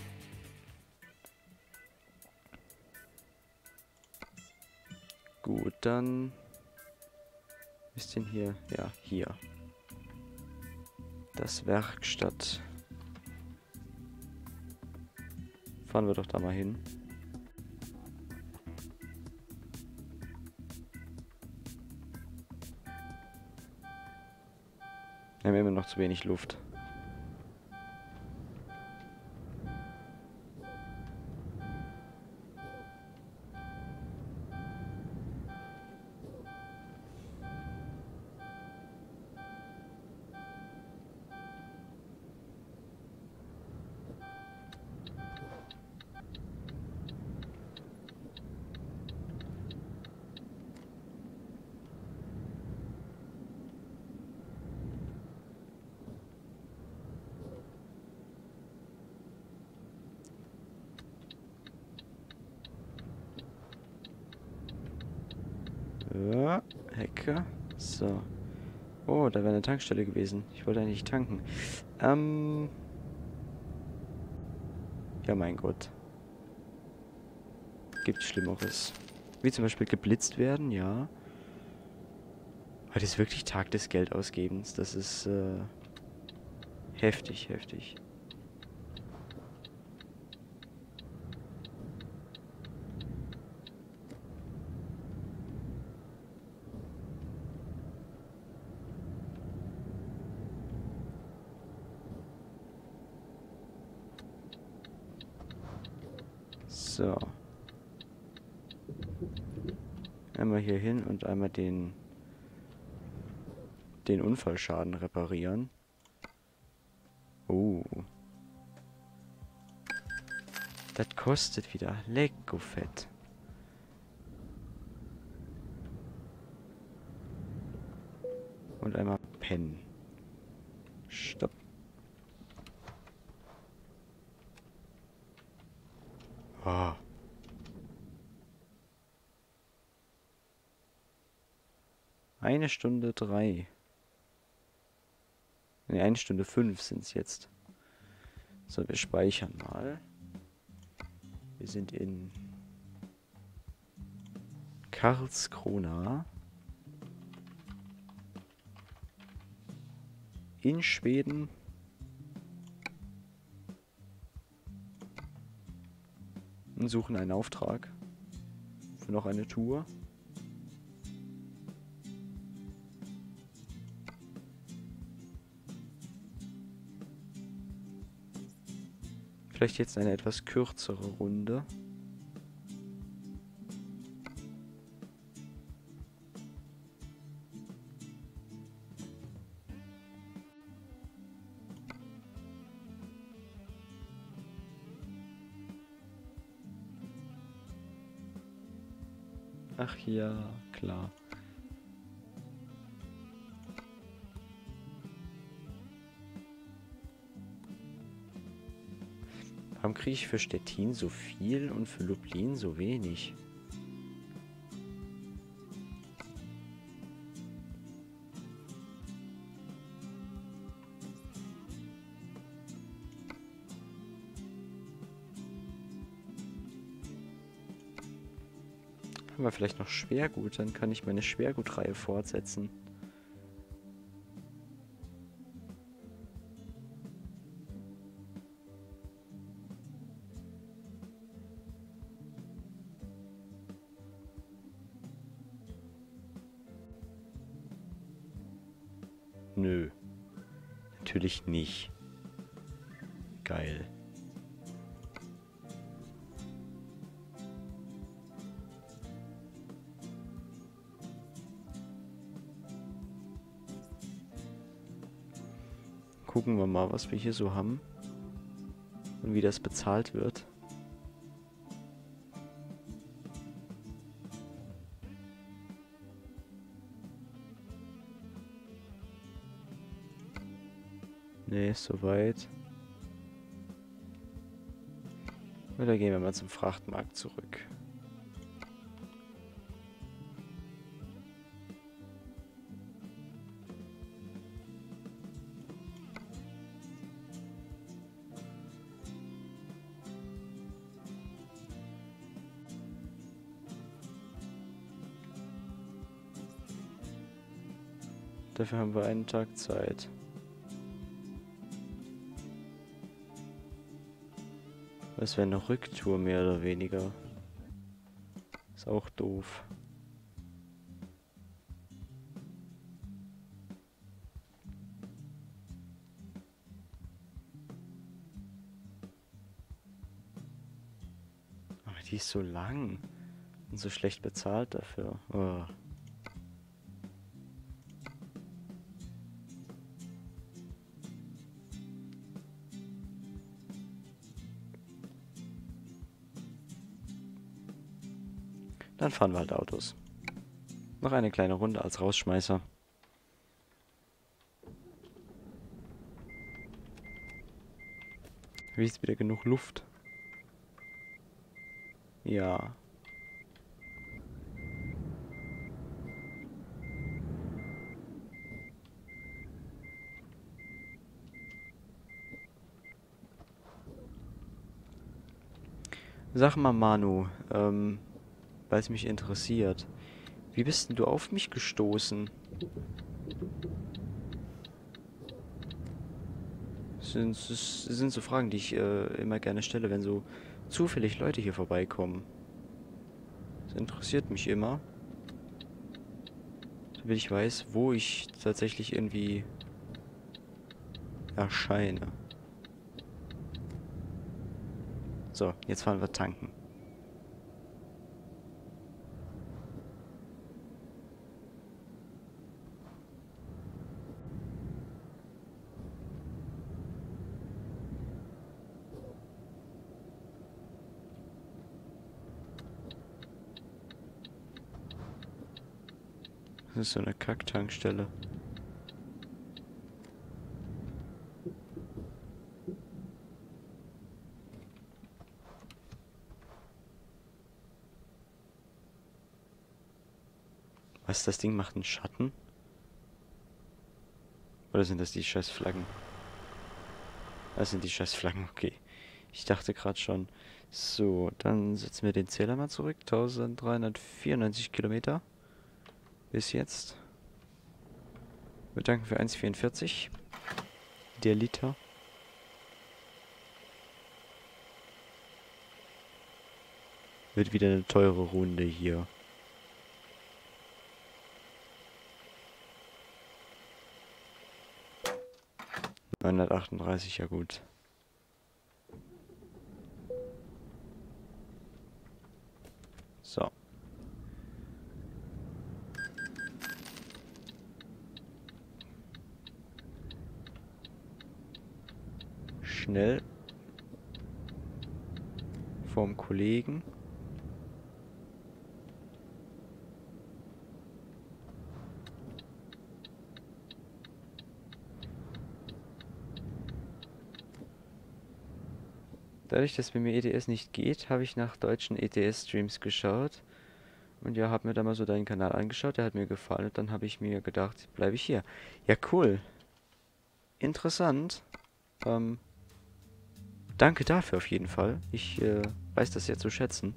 Gut. dann... Ist denn hier? Ja, hier. Das Werkstatt. Fahren wir doch da mal hin. Wir haben immer noch zu wenig Luft. Ja, Hecke. So. Oh, da wäre eine Tankstelle gewesen. Ich wollte eigentlich tanken. Ja, mein Gott. Gibt Schlimmeres. Wie zum Beispiel geblitzt werden, ja. Heute ist wirklich Tag des Geldausgebens. Das ist, heftig, heftig. So. Einmal hier hin und einmal den Unfallschaden reparieren. Oh. Das kostet wieder Lecko Fett. Und einmal pennen. Stopp. Oh. Eine Stunde 3. Ne, 1 Stunde 5 sind es jetzt. So, wir speichern mal. Wir sind in Karlskrona. In Schweden. Und suchen einen Auftrag. Für noch eine Tour. Vielleicht jetzt eine etwas kürzere Runde. Ach ja, klar. Warum kriege ich für Stettin so viel und für Lublin so wenig? Haben wir vielleicht noch Schwergut? Dann kann ich meine Schwergutreihe fortsetzen. Nö. Natürlich nicht. Geil. Gucken wir mal, was wir hier so haben. Und wie das bezahlt wird. Nee, soweit. Oder gehen wir mal zum Frachtmarkt zurück. Dafür haben wir einen Tag Zeit. Das wäre eine Rücktour mehr oder weniger. Ist auch doof. Aber die ist so lang und so schlecht bezahlt dafür. Oh. Dann fahren wir halt Autos. Noch eine kleine Runde als Rausschmeißer. Wie ist wieder genug Luft? Ja. Sag mal, Manu, weil es mich interessiert. Wie bist denn du auf mich gestoßen? Das sind so Fragen, die ich immer gerne stelle, wenn so zufällig Leute hier vorbeikommen. Das interessiert mich immer, damit ich weiß, wo ich tatsächlich irgendwie erscheine. So, jetzt fahren wir tanken. Das ist so eine Kacktankstelle. Was, das Ding macht einen Schatten? Oder sind das die scheiß Flaggen? Das sind die scheiß Flaggen, okay. Ich dachte gerade schon. So, dann setzen wir den Zähler mal zurück. 1394 Kilometer. Bis jetzt. Wir tanken für 1,44 der Liter. Wird wieder eine teure Runde hier. ...938, ja gut. So. Schnell. Vom Kollegen. Dadurch, dass bei mir ETS nicht geht, habe ich nach deutschen ETS-Streams geschaut. Und ja, habe mir da mal so deinen Kanal angeschaut, der hat mir gefallen. Und dann habe ich mir gedacht, bleibe ich hier. Ja, cool. Interessant. Danke dafür auf jeden Fall. Ich weiß das sehr zu schätzen.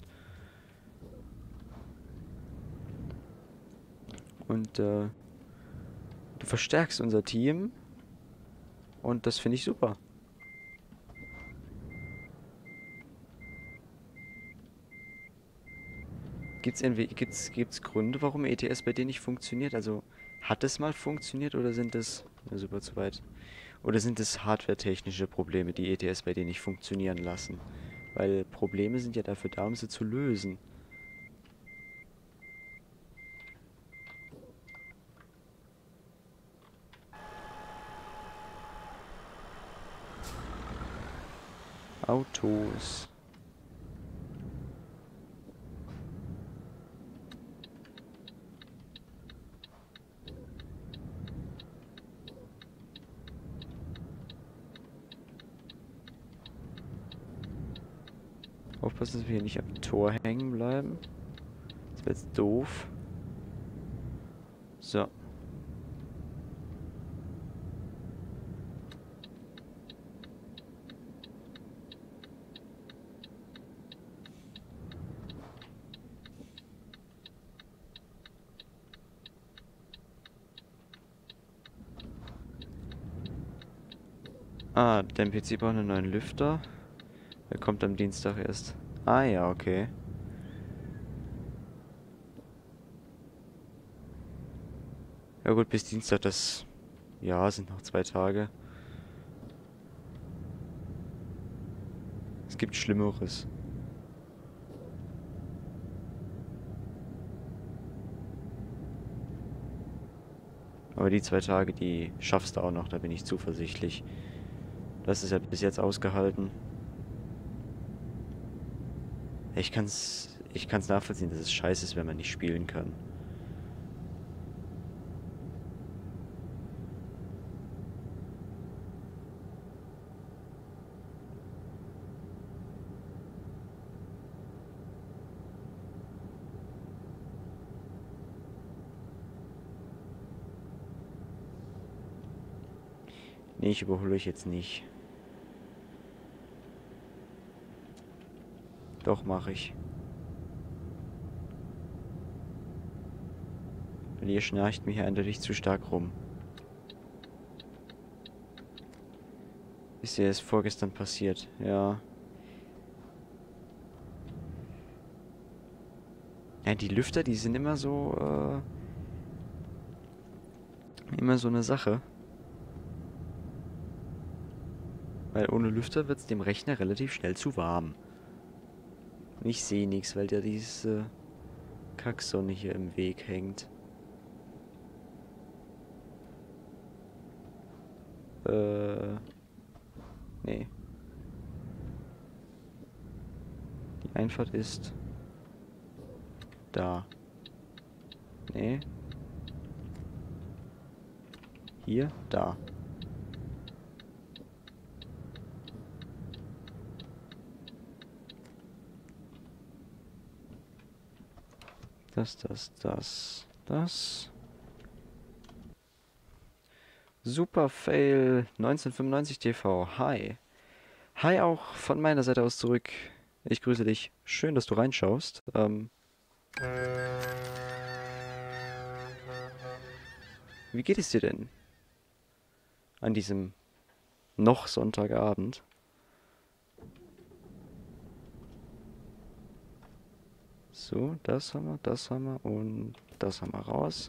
Und du verstärkst unser Team. Und das finde ich super. Gibt's Gründe, warum ETS bei dir nicht funktioniert? Also, hat es mal funktioniert oder sind es... Na, super, zu weit. Oder sind es hardwaretechnische Probleme, die ETS bei dir nicht funktionieren lassen? Weil Probleme sind ja dafür da, um sie zu lösen. Autos. Aufpassen, dass wir hier nicht am Tor hängen bleiben. Das wäre jetzt doof. So. Ah, dein PC braucht einen neuen Lüfter. Der kommt am Dienstag erst. Ah ja, okay. Ja gut, bis Dienstag, das... Ja, sind noch 2 Tage. Es gibt Schlimmeres. Aber die 2 Tage, die schaffst du auch noch, da bin ich zuversichtlich. Das ist ja bis jetzt ausgehalten. Ich kann's nachvollziehen, dass es scheiße ist, wenn man nicht spielen kann. Nee, ich überhole euch jetzt nicht. Doch, mache ich. Weil ihr schnarcht mir hier eindeutig zu stark rum. Ist ja erst vorgestern passiert, ja. Ja, die Lüfter, die sind immer so, immer so eine Sache. Weil ohne Lüfter wird es dem Rechner relativ schnell zu warm. Und ich sehe nichts, weil ja diese Kacksonne hier im Weg hängt. Nee. Die Einfahrt ist da. Nee. Hier, da. Das. Super Fail 1995 TV. Hi. Hi auch von meiner Seite aus zurück. Ich grüße dich. Schön, dass du reinschaust. Wie geht es dir denn an diesem noch Sonntagabend? So, das haben wir und das haben wir raus.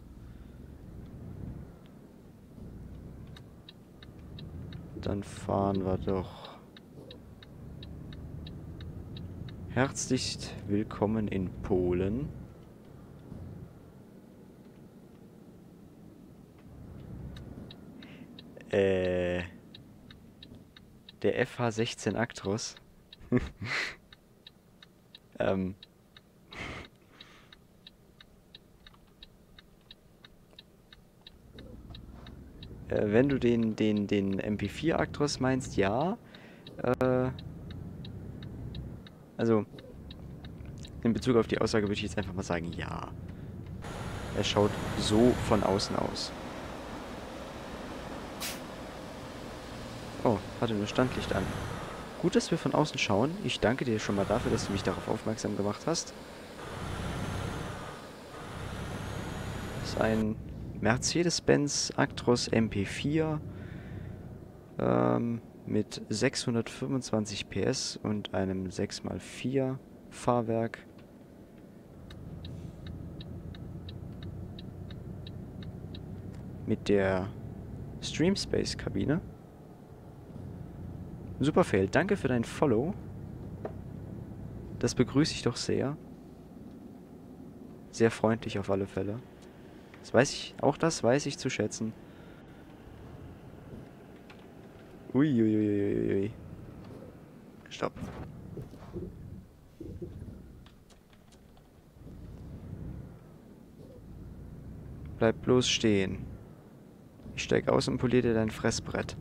Dann fahren wir doch. Herzlich willkommen in Polen. Der FH16 Actros. Wenn du den MP4 Actros meinst, ja. Also, in Bezug auf die Aussage würde ich jetzt einfach mal sagen, ja. Er schaut so von außen aus. Oh, hatte nur Standlicht an. Gut, dass wir von außen schauen. Ich danke dir schon mal dafür, dass du mich darauf aufmerksam gemacht hast. Das ist ein Mercedes-Benz Actros MP4 mit 625 PS und einem 6x4 Fahrwerk. Mit der Streamspace-Kabine. Super Fail, danke für dein Follow. Das begrüße ich doch sehr. Sehr freundlich auf alle Fälle. Das weiß ich zu schätzen. Uiuiuiui. Stopp. Bleib bloß stehen. Ich steig aus und poliere dir dein Fressbrett.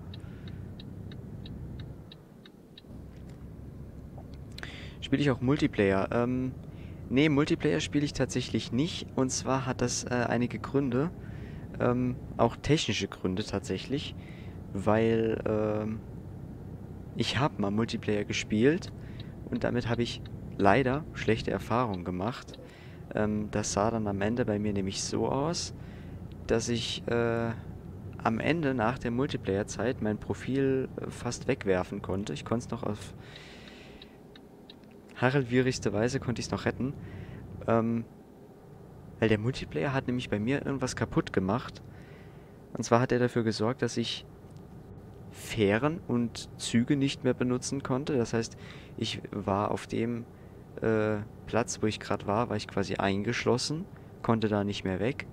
Spiele ich auch Multiplayer? Nee, Multiplayer spiele ich tatsächlich nicht. Und zwar hat das einige Gründe. Auch technische Gründe tatsächlich. Weil ich habe mal Multiplayer gespielt. Und damit habe ich leider schlechte Erfahrungen gemacht. Das sah dann am Ende bei mir nämlich so aus, dass ich am Ende nach der Multiplayer-Zeit mein Profil fast wegwerfen konnte. Ich konnte es noch auf harrelwierigste Weise konnte ich es noch retten. Ähm, Weil der Multiplayer hat nämlich bei mir irgendwas kaputt gemacht. Und zwar hat er dafür gesorgt, dass ich Fähren und Züge nicht mehr benutzen konnte. Das heißt, ich war auf dem Platz, wo ich gerade war ich quasi eingeschlossen, konnte da nicht mehr weg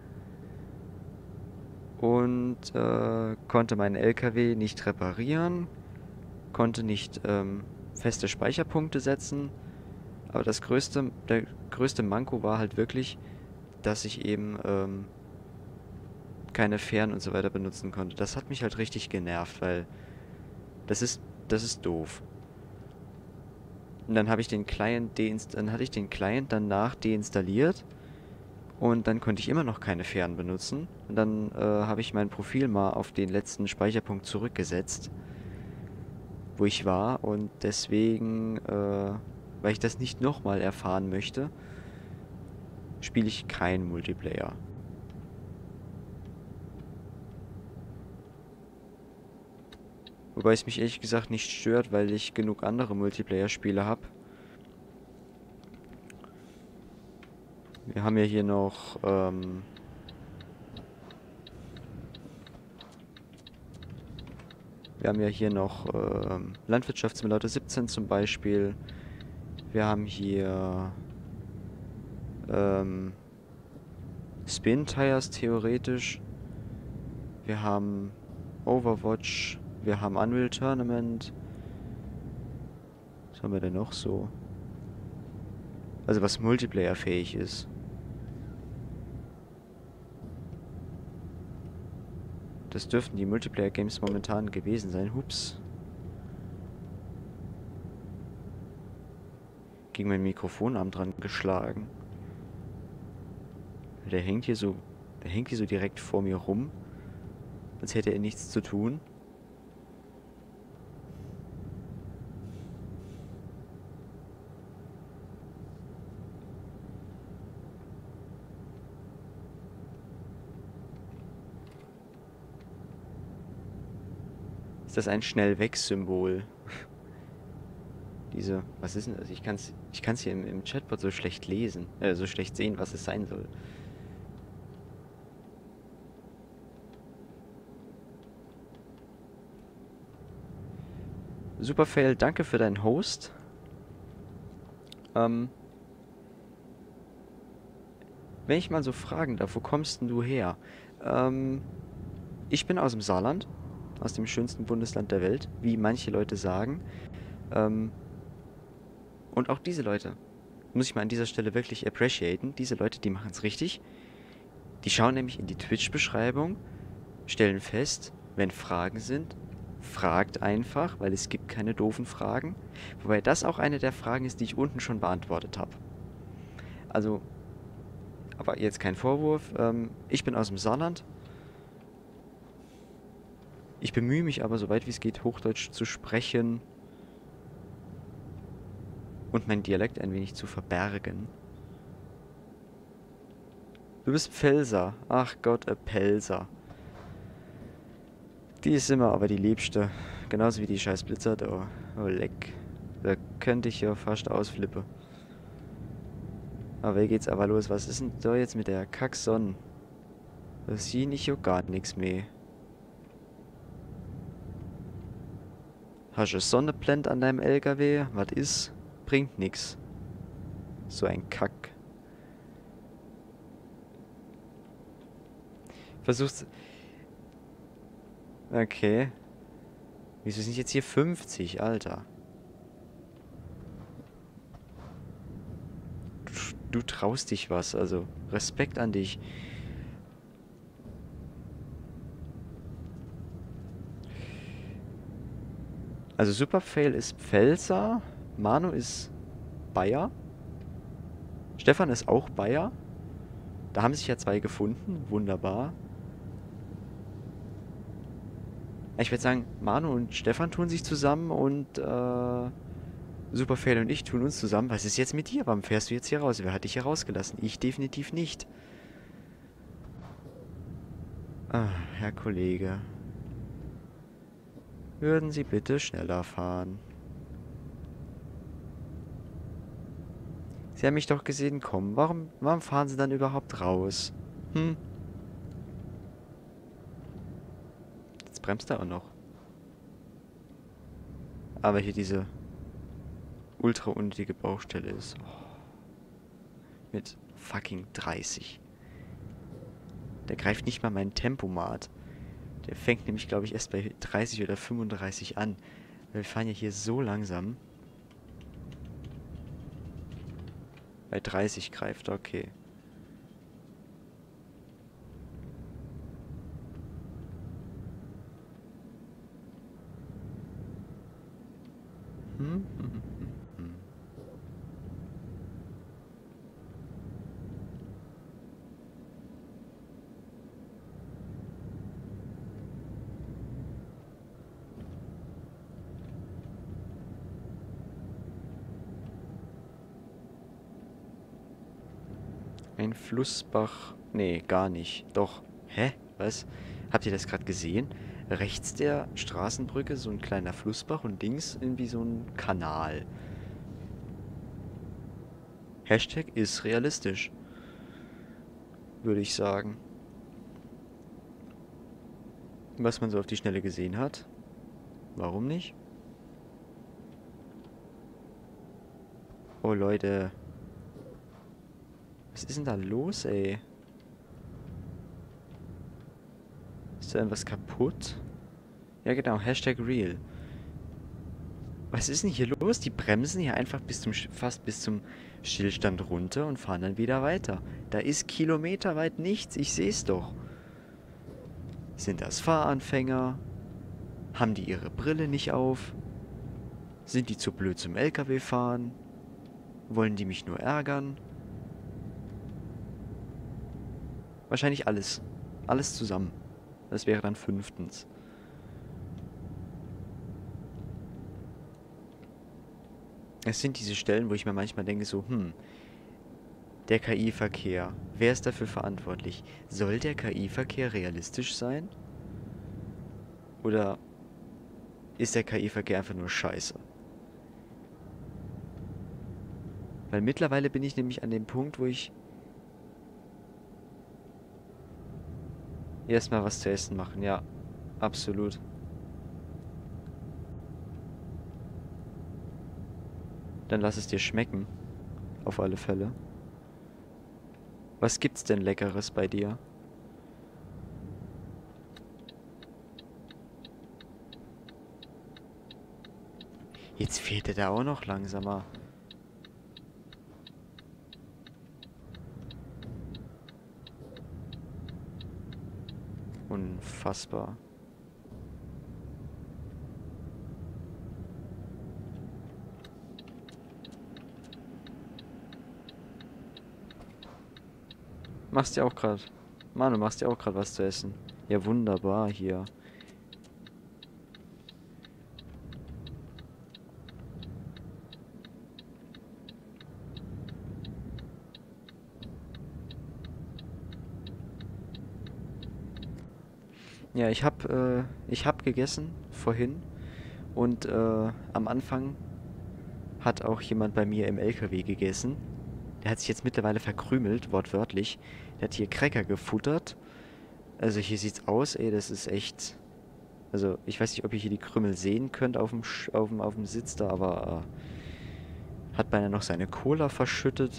und konnte meinen LKW nicht reparieren, konnte nicht feste Speicherpunkte setzen. Aber der größte Manko war halt wirklich, dass ich eben keine Fähren und so weiter benutzen konnte. Das hat mich halt richtig genervt, weil das ist, das ist doof. Und dann habe ich den dann hatte ich den Client danach deinstalliert und dann konnte ich immer noch keine Fähren benutzen. Und dann habe ich mein Profil mal auf den letzten Speicherpunkt zurückgesetzt, wo ich war, und deswegen, weil ich das nicht nochmal erfahren möchte, spiele ich kein Multiplayer. Wobei es mich ehrlich gesagt nicht stört, weil ich genug andere Multiplayer-Spiele habe. Wir haben ja hier noch Landwirtschaftssimulator 17 zum Beispiel. Wir haben hier Spin Tires theoretisch. Wir haben Overwatch. Wir haben Unreal Tournament. Was haben wir denn noch so? Also was Multiplayer-fähig ist. Das dürften die Multiplayer-Games momentan gewesen sein. Hups. Gegen mein Mikrofonarm dran geschlagen. Der hängt hier so direkt vor mir rum. Als hätte er nichts zu tun. Ist das ein Schnell-Weg-Symbol? Was ist denn das? Ich kann's hier im Chatbot so schlecht lesen, so schlecht sehen, was es sein soll. Superfail, danke für deinen Host. Wenn ich mal so fragen darf, wo kommst denn du her? Ich bin aus dem Saarland, aus dem schönsten Bundesland der Welt, wie manche Leute sagen. Und auch diese Leute muss ich mal an dieser Stelle wirklich appreciaten. Diese Leute, die machen es richtig. Die schauen nämlich in die Twitch-Beschreibung, stellen fest, wenn Fragen sind, fragt einfach, weil es gibt keine doofen Fragen. Wobei das auch eine der Fragen ist, die ich unten schon beantwortet habe. Also, aber jetzt kein Vorwurf. Ich bin aus dem Saarland. Ich bemühe mich aber, soweit wie es geht, Hochdeutsch zu sprechen und meinen Dialekt ein wenig zu verbergen. Du bist Pfälzer. Ach Gott, Pelzer. Die ist immer aber die Liebste. Genauso wie die scheiß Blitzer da. Oh leck. Da könnte ich ja fast ausflippen. Aber hier geht's aber los. Was ist denn da jetzt mit der Kacksonne? Da sehe ich ja gar nichts mehr. Hast du Sonnenblend an deinem LKW? Was ist? Bringt nix. So ein Kack. Versuch's. Okay. Wieso sind jetzt hier 50, Alter? Du traust dich was, also Respekt an dich. Also Superfail ist Pfälzer, Manu ist Bayer, Stefan ist auch Bayer. Da haben sich ja zwei gefunden, wunderbar. Ich würde sagen, Manu und Stefan tun sich zusammen und Superfail und ich tun uns zusammen. Was ist jetzt mit dir? Warum fährst du jetzt hier raus? Wer hat dich hier rausgelassen? Ich definitiv nicht. Ah, Herr Kollege. Würden Sie bitte schneller fahren? Sie haben mich doch gesehen kommen. Warum fahren Sie dann überhaupt raus? Hm? Jetzt bremst er auch noch. Aber hier diese ultra unnötige Baustelle ist. Oh, mit fucking 30. Der greift nicht mal meinen Tempomat. Der fängt nämlich, glaube ich, erst bei 30 oder 35 an. Wir fahren ja hier so langsam. Bei 30 greift, okay. Hm? Hm. Ein Flussbach. Nee, gar nicht. Doch. Hä? Was? Habt ihr das gerade gesehen? Rechts der Straßenbrücke so ein kleiner Flussbach und links irgendwie so ein Kanal. Hashtag ist realistisch, würde ich sagen. Was man so auf die Schnelle gesehen hat. Warum nicht? Oh Leute. Was ist denn da los, ey? Ist da irgendwas kaputt? Ja genau, Hashtag real. Was ist denn hier los? Die bremsen hier einfach fast bis zum Stillstand runter und fahren dann wieder weiter. Da ist kilometerweit nichts, ich sehe es doch. Sind das Fahranfänger? Haben die ihre Brille nicht auf? Sind die zu blöd zum LKW fahren? Wollen die mich nur ärgern? Wahrscheinlich alles. Alles zusammen. Das wäre dann fünftens. Es sind diese Stellen, wo ich mir manchmal denke so, der KI-Verkehr, wer ist dafür verantwortlich? Soll der KI-Verkehr realistisch sein? Oder ist der KI-Verkehr einfach nur scheiße? Weil mittlerweile bin ich nämlich an dem Punkt, wo ich erstmal was zu essen machen. Ja, absolut. Dann lass es dir schmecken. Auf alle Fälle. Was gibt's denn Leckeres bei dir? Jetzt fährt er da auch noch langsamer. Unfassbar. Machst dir auch gerade. Mann, du machst dir auch gerade was zu essen. Ja, wunderbar hier. Ja, ich hab gegessen vorhin und am Anfang hat auch jemand bei mir im LKW gegessen. Der hat sich jetzt mittlerweile verkrümelt, wortwörtlich. Der hat hier Cracker gefuttert. Also hier sieht's aus, ey, das ist echt. Also ich weiß nicht, ob ihr hier die Krümel sehen könnt auf dem Sitz da, aber hat beinahe noch seine Cola verschüttet.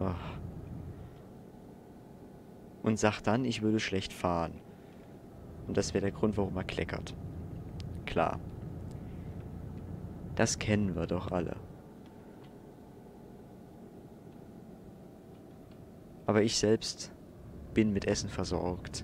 Und sagt dann, ich würde schlecht fahren. Und das wäre der Grund, warum er kleckert. Klar. Das kennen wir doch alle. Aber ich selbst bin mit Essen versorgt.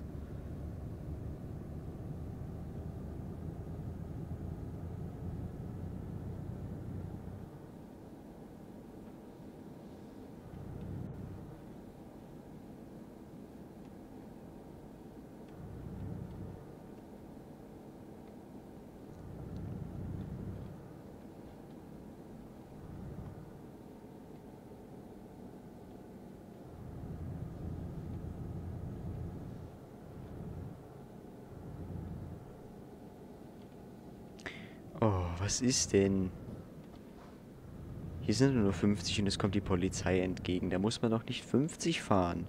Oh, was ist denn? Hier sind nur 50 und es kommt die Polizei entgegen. Da muss man doch nicht 50 fahren.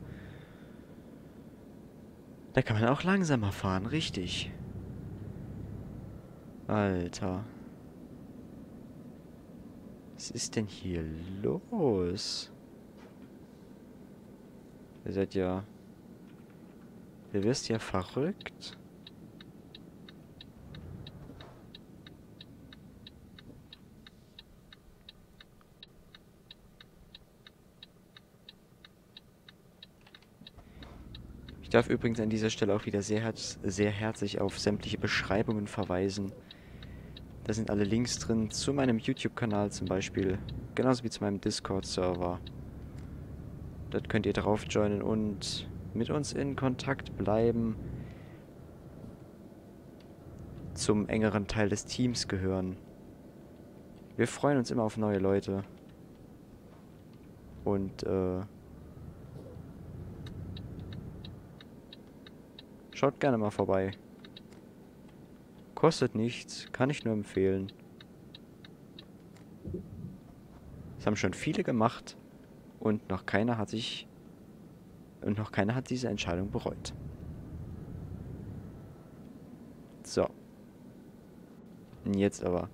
Da kann man auch langsamer fahren, richtig. Alter. Was ist denn hier los? Ihr seid ja... Du wirst ja verrückt. Ich darf übrigens an dieser Stelle auch wieder sehr herzlich auf sämtliche Beschreibungen verweisen. Da sind alle Links drin zu meinem YouTube-Kanal zum Beispiel, genauso wie zu meinem Discord-Server. Dort könnt ihr drauf joinen und mit uns in Kontakt bleiben, zum engeren Teil des Teams gehören. Wir freuen uns immer auf neue Leute. Und schaut gerne mal vorbei. Kostet nichts, kann ich nur empfehlen. Das haben schon viele gemacht und noch keiner hat diese Entscheidung bereut. So. Und jetzt aber.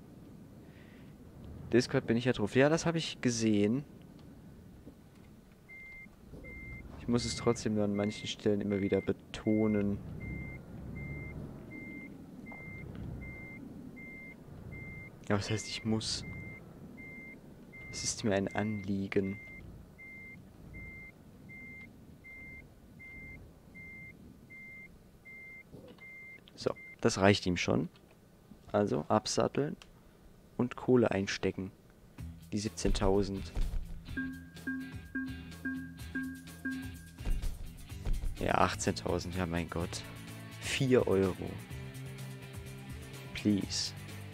Discord bin ich ja drauf. Ja, das habe ich gesehen. Ich muss es trotzdem nur an manchen Stellen immer wieder betonen. Ja, was heißt, ich muss? Es ist mir ein Anliegen. So, das reicht ihm schon. Also absatteln und Kohle einstecken. Die 17.000. Ja, 18.000, ja mein Gott. 4 Euro. Please.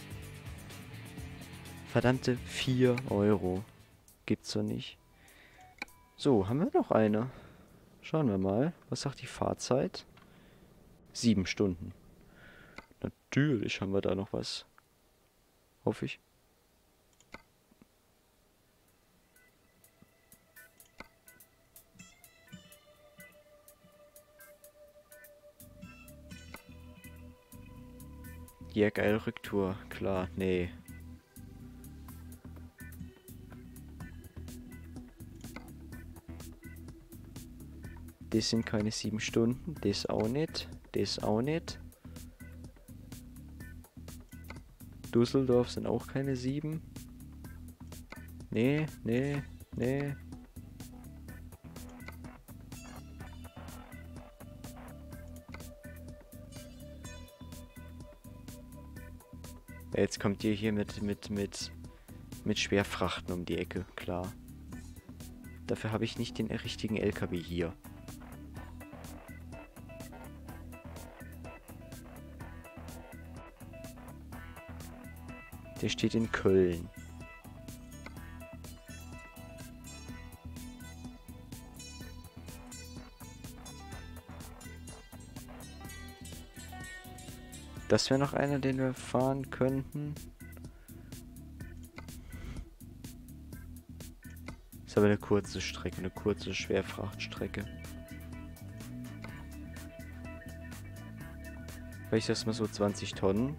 Verdammte 4 Euro. Gibt's doch nicht. So, haben wir noch eine? Schauen wir mal. Was sagt die Fahrzeit? 7 Stunden. Natürlich haben wir da noch was. Hoffe ich. Ja, geil, Rücktour. Klar, nee. Das sind keine 7 Stunden. Das auch nicht. Das auch nicht. Düsseldorf sind auch keine 7. Nee, nee, nee. Jetzt kommt ihr hier mit Schwerfrachten um die Ecke, klar. Dafür habe ich nicht den richtigen LKW hier. Der steht in Köln. Das wäre noch einer, den wir fahren könnten. Ist aber eine kurze Strecke, eine kurze Schwerfrachtstrecke. Vielleicht erstmal so 20 Tonnen.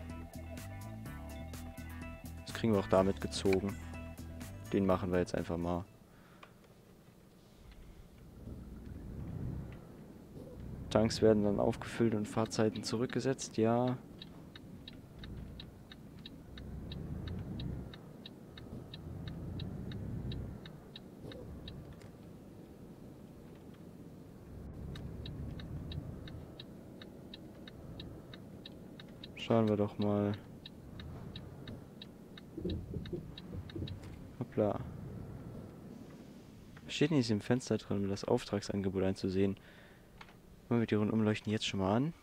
Das kriegen wir auch damit gezogen. Den machen wir jetzt einfach mal. Tanks werden dann aufgefüllt und Fahrzeiten zurückgesetzt, ja. Schauen wir doch mal. Hoppla. Was steht in diesem Fenster drin, um das Auftragsangebot einzusehen? Machen wir die Rundumleuchten jetzt schon mal an.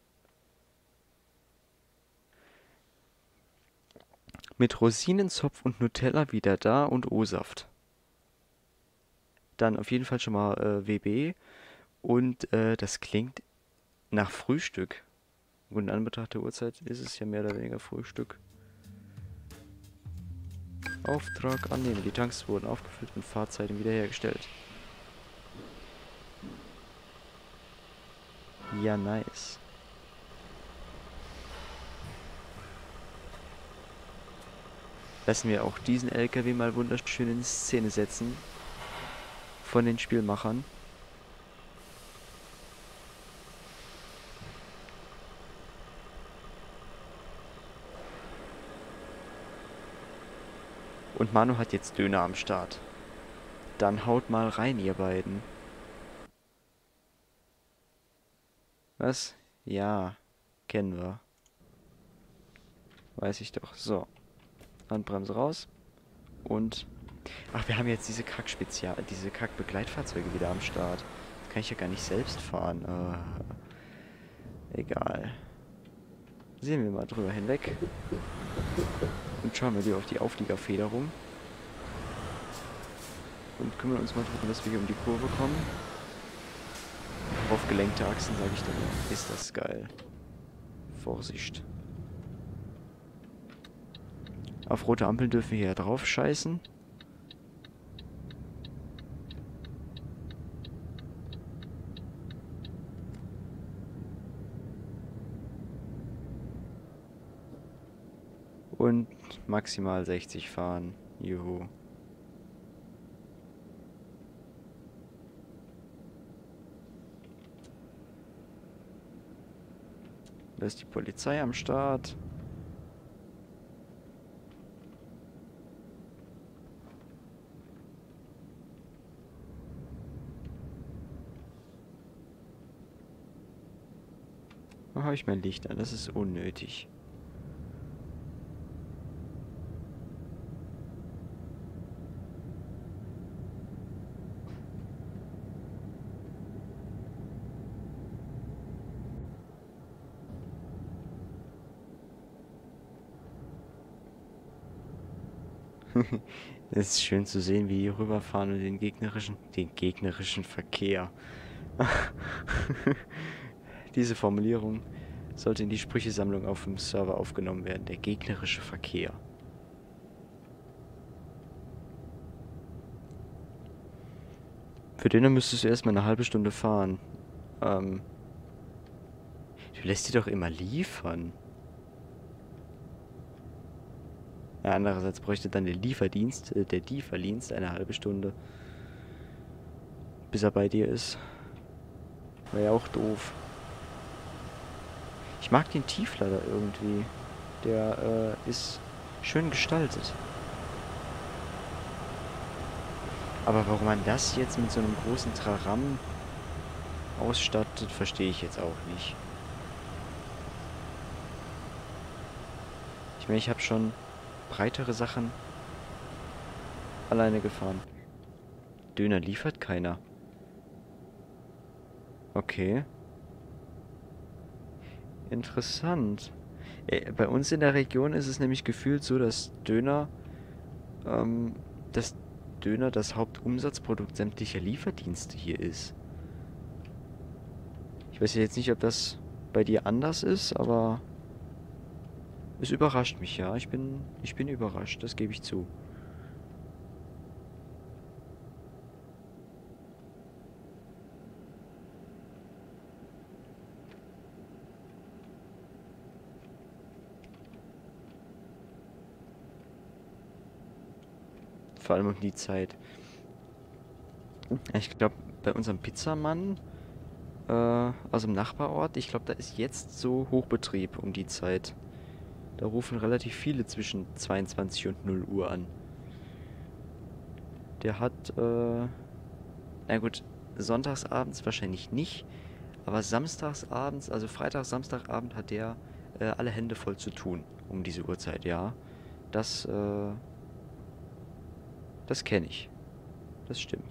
Mit Rosinenzopf und Nutella wieder da und O-Saft. Dann auf jeden Fall schon mal WB. Und das klingt nach Frühstück. Und in Anbetracht der Uhrzeit ist es ja mehr oder weniger Frühstück. Auftrag annehmen. Die Tanks wurden aufgefüllt und Fahrzeiten wiederhergestellt. Ja, nice. Lassen wir auch diesen LKW mal wunderschön in Szene setzen. Von den Spielmachern. Und Manu hat jetzt Döner am Start. Dann haut mal rein, ihr beiden. Was? Ja, kennen wir. Weiß ich doch. So, Handbremse raus. Und... Ach, wir haben jetzt diese diese Kack-Begleitfahrzeuge wieder am Start. Das kann ich ja gar nicht selbst fahren. Egal. Sehen wir mal drüber hinweg. Und schauen wir lieber auf die Aufliegerfederung. Und kümmern uns mal darum, dass wir hier um die Kurve kommen. Auf gelenkte Achsen, sage ich dann mal. Ist das geil. Vorsicht. Auf rote Ampeln dürfen wir hier drauf scheißen. Und maximal 60 fahren. Juhu. Da ist die Polizei am Start. Wo habe ich mein Licht an? Das ist unnötig. Es ist schön zu sehen, wie die rüberfahren und den gegnerischen Verkehr. Diese Formulierung sollte in die Sprüchesammlung auf dem Server aufgenommen werden. Der gegnerische Verkehr. Für den müsstest du erstmal eine halbe Stunde fahren. Du lässt die doch immer liefern. Ja, andererseits bräuchte dann der Lieferdienst eine halbe Stunde, bis er bei dir ist. Wäre ja auch doof. Ich mag den Tieflader irgendwie. Der ist schön gestaltet. Aber warum man das jetzt mit so einem großen Traram ausstattet, verstehe ich jetzt auch nicht. Ich meine, ich habe schon breitere Sachen alleine gefahren. Döner liefert keiner. Okay. Interessant. Bei uns in der Region ist es nämlich gefühlt so, dass ähm, dass Döner das Hauptumsatzprodukt sämtlicher Lieferdienste hier ist. Ich weiß jetzt nicht, ob das bei dir anders ist, aber es überrascht mich, ja. Ich bin überrascht, das gebe ich zu. Vor allem um die Zeit. Ich glaube, bei unserem Pizzamann aus dem Nachbarort, ich glaube, da ist jetzt so Hochbetrieb um die Zeit. Da rufen relativ viele zwischen 22 und 0 Uhr an. Der hat, na gut, sonntagsabends wahrscheinlich nicht, aber samstagsabends, also Freitag, Samstagabend hat der alle Hände voll zu tun um diese Uhrzeit, ja. Das, das kenne ich. Das stimmt.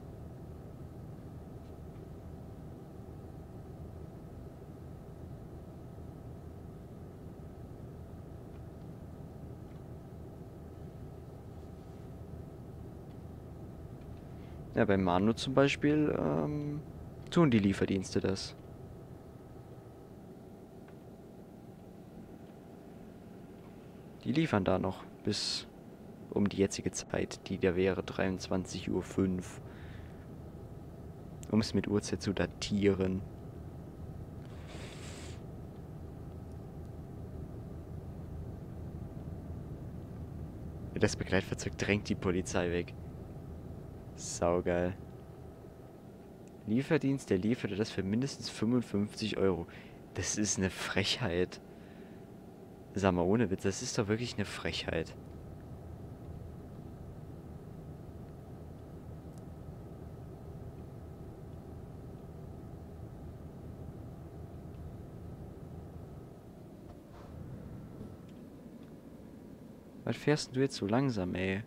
Ja, bei Manu zum Beispiel tun die Lieferdienste das. Die liefern da noch bis um die jetzige Zeit, die da wäre 23:05 Uhr, um es mit Uhrzeit zu datieren. Das Begleitfahrzeug drängt die Polizei weg. Saugeil. Lieferdienst, der lieferte das für mindestens 55 Euro. Das ist eine Frechheit. Sag mal, ohne Witz, das ist doch wirklich eine Frechheit. Was fährst denn du jetzt so langsam, ey?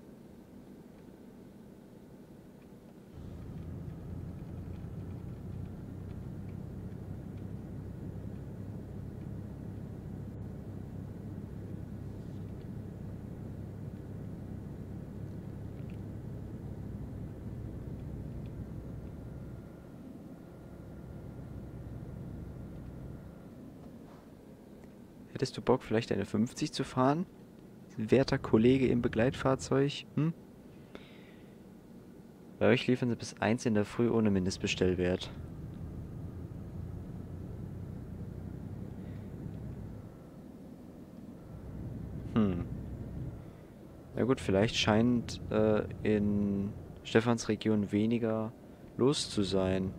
Hättest du Bock, vielleicht eine 50 zu fahren? Werter Kollege im Begleitfahrzeug, hm? Bei euch liefern sie bis 1 in der Früh ohne Mindestbestellwert. Hm. Na gut, vielleicht scheint in Stefans Region weniger los zu sein.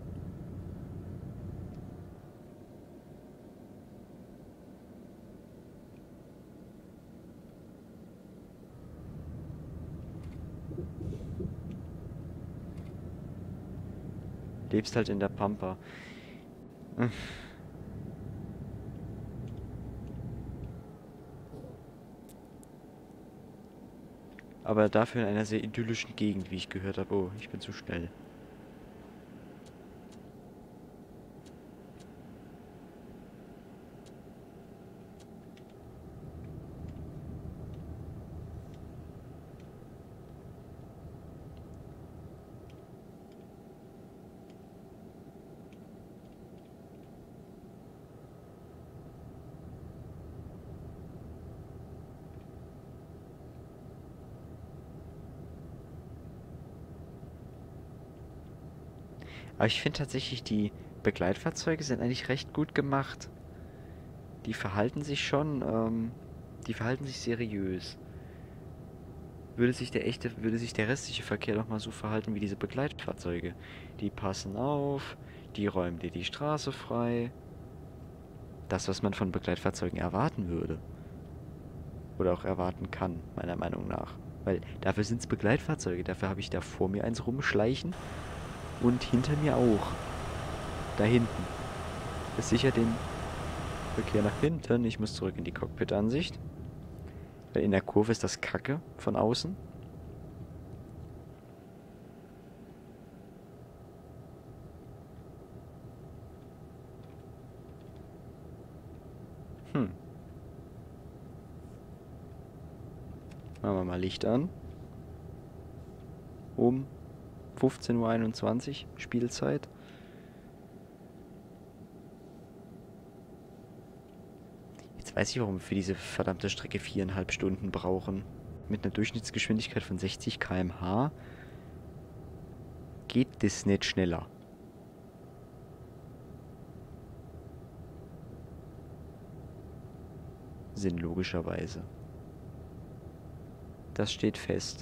Lebst halt in der Pampa. Hm. Aber dafür in einer sehr idyllischen Gegend, wie ich gehört habe. Oh, ich bin zu schnell. Aber ich finde tatsächlich, die Begleitfahrzeuge sind eigentlich recht gut gemacht. Die verhalten sich schon, die verhalten sich seriös. Würde sich der restliche Verkehr doch mal so verhalten wie diese Begleitfahrzeuge. Die passen auf, die räumen dir die Straße frei. Das, was man von Begleitfahrzeugen erwarten würde. Oder auch erwarten kann, meiner Meinung nach. Weil dafür sind es Begleitfahrzeuge. Dafür habe ich da vor mir eins rumschleichen und hinter mir auch. Da hinten. Das sichert den Verkehr nach hinten. Ich muss zurück in die Cockpit-Ansicht. Weil in der Kurve ist das Kacke von außen. Hm. Machen wir mal Licht an. Um 15:21 Uhr Spielzeit. Jetzt weiß ich, warum wir für diese verdammte Strecke 4,5 Stunden brauchen. Mit einer Durchschnittsgeschwindigkeit von 60 km/h geht das nicht schneller. Sinn logischerweise. Das steht fest.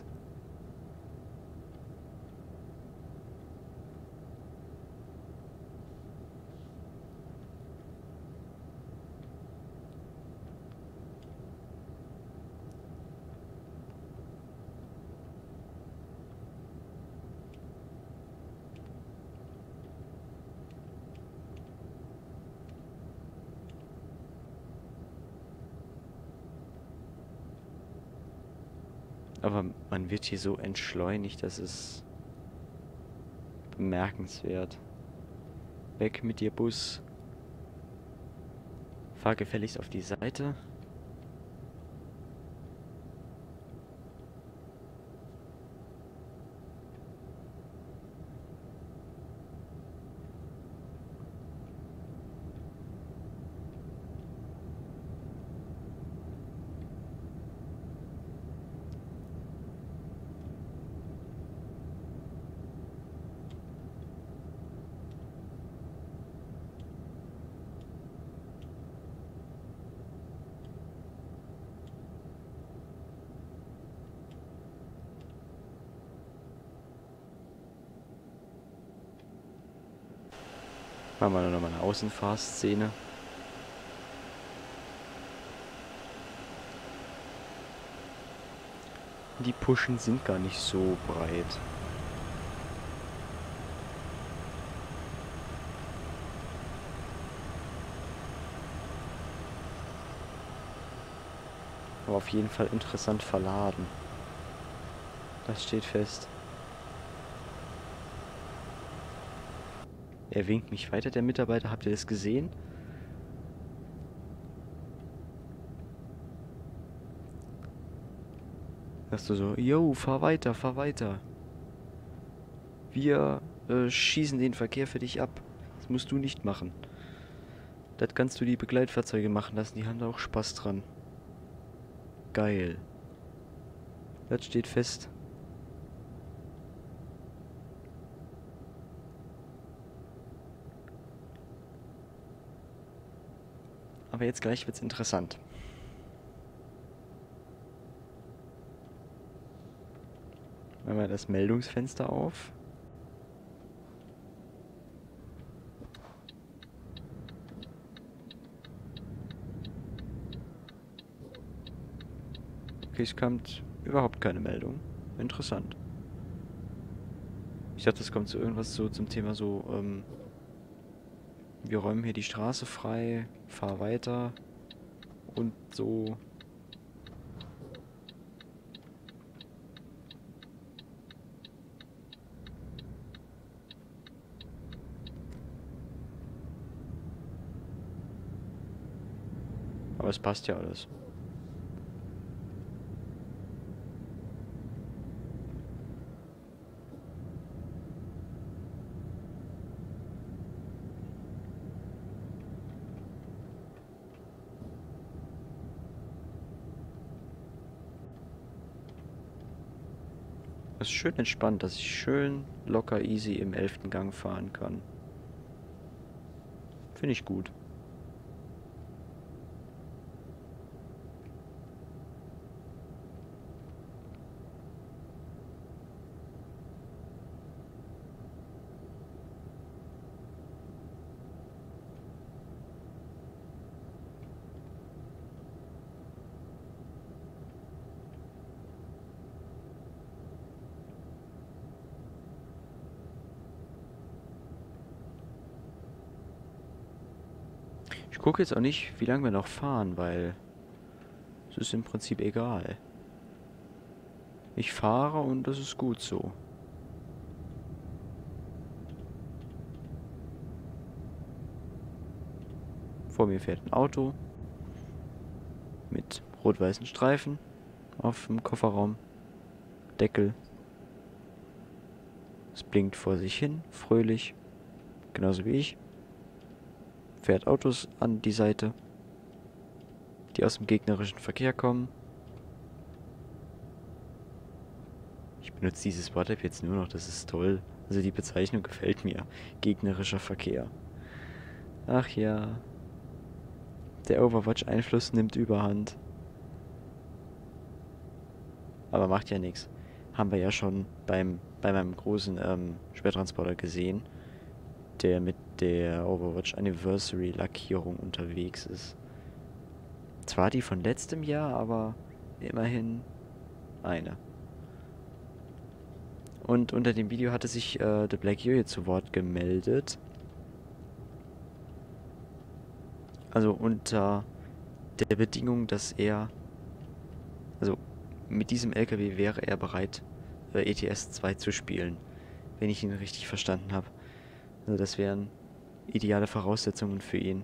Aber man wird hier so entschleunigt, das ist bemerkenswert. Weg mit dir, Bus. Fahr gefälligst auf die Seite. Machen wir nochmal eine Außenfahrszene. Die Puschen sind gar nicht so breit. Aber auf jeden Fall interessant verladen. Das steht fest. Er winkt mich weiter, der Mitarbeiter. Habt ihr das gesehen? Sagst du so, yo, fahr weiter, fahr weiter. Wir schießen den Verkehr für dich ab. Das musst du nicht machen. Das kannst du die Begleitfahrzeuge machen lassen, die haben da auch Spaß dran. Geil. Das steht fest. Aber jetzt gleich wird's interessant. Machen wir das Meldungsfenster auf. Okay, es kommt überhaupt keine Meldung. Interessant. Ich dachte, es kommt so irgendwas so zum Thema so, wir räumen hier die Straße frei, fahr weiter und so. Aber es passt ja alles. Es ist schön entspannt, dass ich schön locker easy im 11. Gang fahren kann. Finde ich gut. Ich gucke jetzt auch nicht, wie lange wir noch fahren, weil es ist im Prinzip egal. Ich fahre und das ist gut so. Vor mir fährt ein Auto mit rot-weißen Streifen auf dem Kofferraum. Deckel. Es blinkt vor sich hin, fröhlich, genauso wie ich. Fährt Autos an die Seite, die aus dem gegnerischen Verkehr kommen. Ich benutze dieses Wort ab jetzt nur noch, das ist toll. Also die Bezeichnung gefällt mir. Gegnerischer Verkehr. Ach ja. Der Overwatch-Einfluss nimmt Überhand. Aber macht ja nichts. Haben wir ja schon bei meinem großen Schwertransporter gesehen, der mit der Overwatch Anniversary Lackierung unterwegs ist. Zwar die von letztem Jahr, aber immerhin eine. Und unter dem Video hatte sich The Black Yoyo zu Wort gemeldet. Also unter der Bedingung, dass er, also mit diesem LKW wäre er bereit, ETS 2 zu spielen, wenn ich ihn richtig verstanden habe. Also das wären ideale Voraussetzungen für ihn.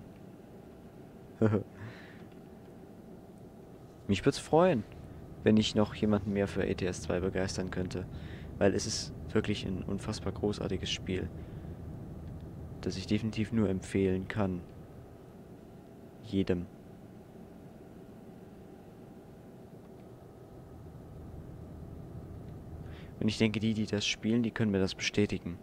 Mich würde es freuen, wenn ich noch jemanden mehr für ETS 2 begeistern könnte, weil es ist wirklich ein unfassbar großartiges Spiel, das ich definitiv nur empfehlen kann. Jedem. Und ich denke, die das spielen, die können mir das bestätigen.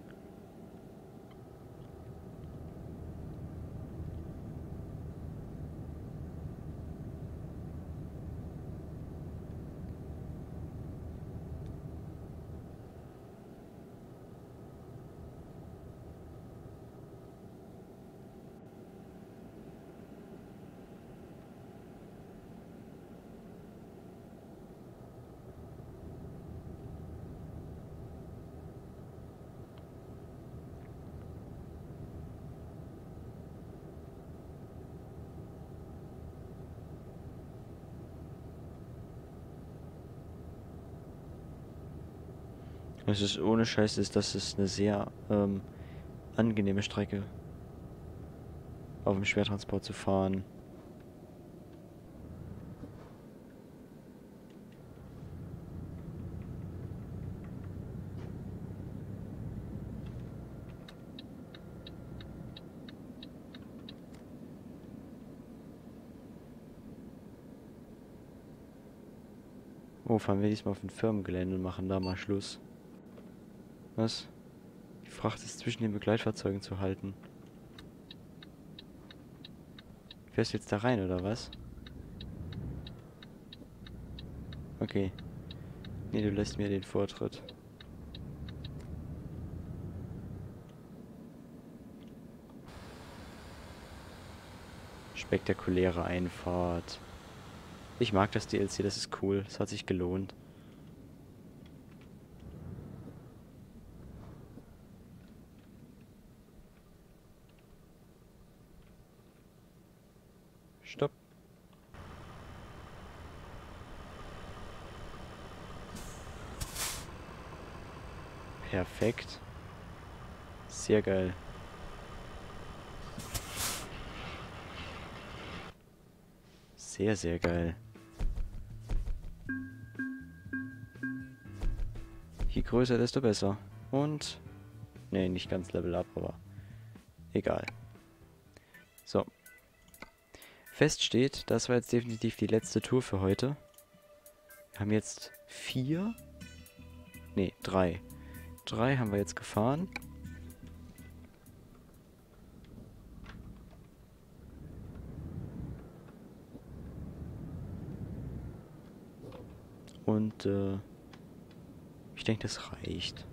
Es ist ohne Scheiß, das ist eine sehr angenehme Strecke, auf dem Schwertransport zu fahren. Oh, fahren wir diesmal auf ein Firmengelände und machen da mal Schluss. Was? Die Fracht ist zwischen den Begleitfahrzeugen zu halten. Fährst du jetzt da rein, oder was? Okay. Nee, du lässt mir den Vortritt. Spektakuläre Einfahrt. Ich mag das DLC, das ist cool. Das hat sich gelohnt. Stopp. Perfekt. Sehr geil. Sehr, sehr geil. Je größer, desto besser. Und... Nee, nicht ganz Level Up, aber... Egal. So. Fest steht, das war jetzt definitiv die letzte Tour für heute. Wir haben jetzt 4... Nee, 3. 3 haben wir jetzt gefahren. Und, ich denke, das reicht.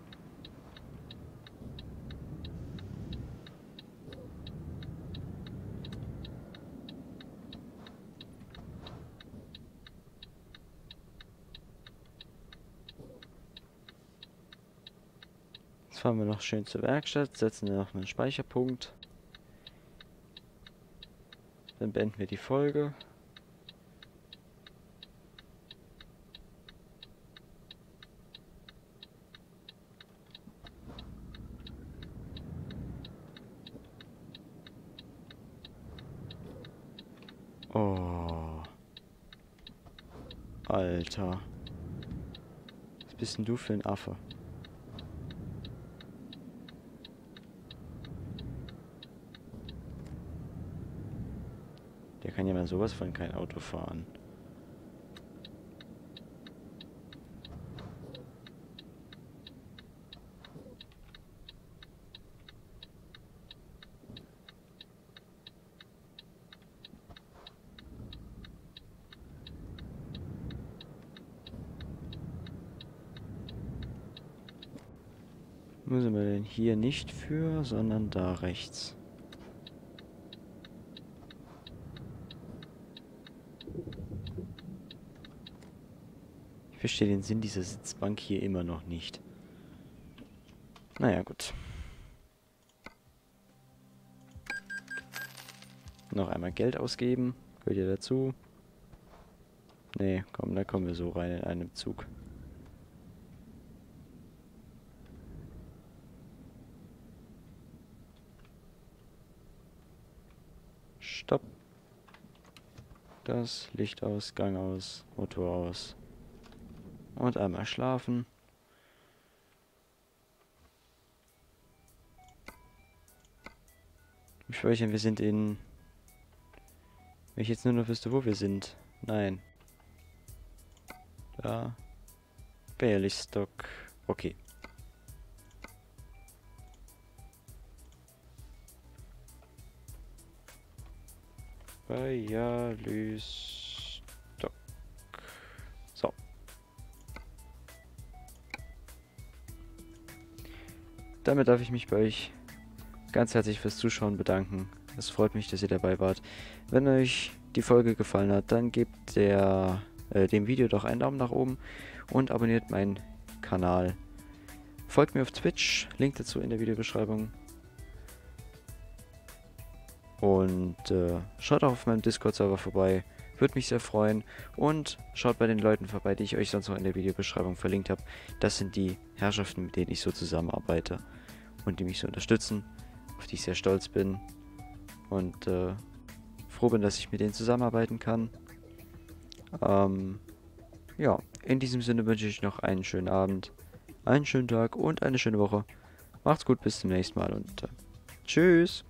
Jetzt fahren wir noch schön zur Werkstatt, setzen wir noch einen Speicherpunkt. Dann beenden wir die Folge. Oh. Alter. Was bist denn du für ein Affe? Der kann ja mal sowas von kein Auto fahren. Wo sind wir denn hier nicht für, sondern da rechts. Ich verstehe den Sinn dieser Sitzbank hier immer noch nicht. Naja, gut. Noch einmal Geld ausgeben. Gehört ja dazu. Nee, komm, da kommen wir so rein in einem Zug. Stopp. Das Licht aus, Gang aus, Motor aus. Und einmal schlafen. Speichern, wir sind in... Wenn ich jetzt nur noch wüsste, wo wir sind. Nein. Da. Bialystok. Okay. Bialystok. So. Damit darf ich mich bei euch ganz herzlich fürs Zuschauen bedanken. Es freut mich, dass ihr dabei wart. Wenn euch die Folge gefallen hat, dann gebt dem Video doch einen Daumen nach oben und abonniert meinen Kanal. Folgt mir auf Twitch, Link dazu in der Videobeschreibung. Und schaut auch auf meinem Discord-Server vorbei Würde mich sehr freuen. Und schaut bei den Leuten vorbei, die ich euch sonst noch in der Videobeschreibung verlinkt habe. Das sind die Herrschaften, mit denen ich so zusammenarbeite und die mich so unterstützen, auf die ich sehr stolz bin und froh bin, dass ich mit denen zusammenarbeiten kann. Ja, in diesem Sinne wünsche ich noch einen schönen Abend, einen schönen Tag und eine schöne Woche. Macht's gut, bis zum nächsten Mal und tschüss.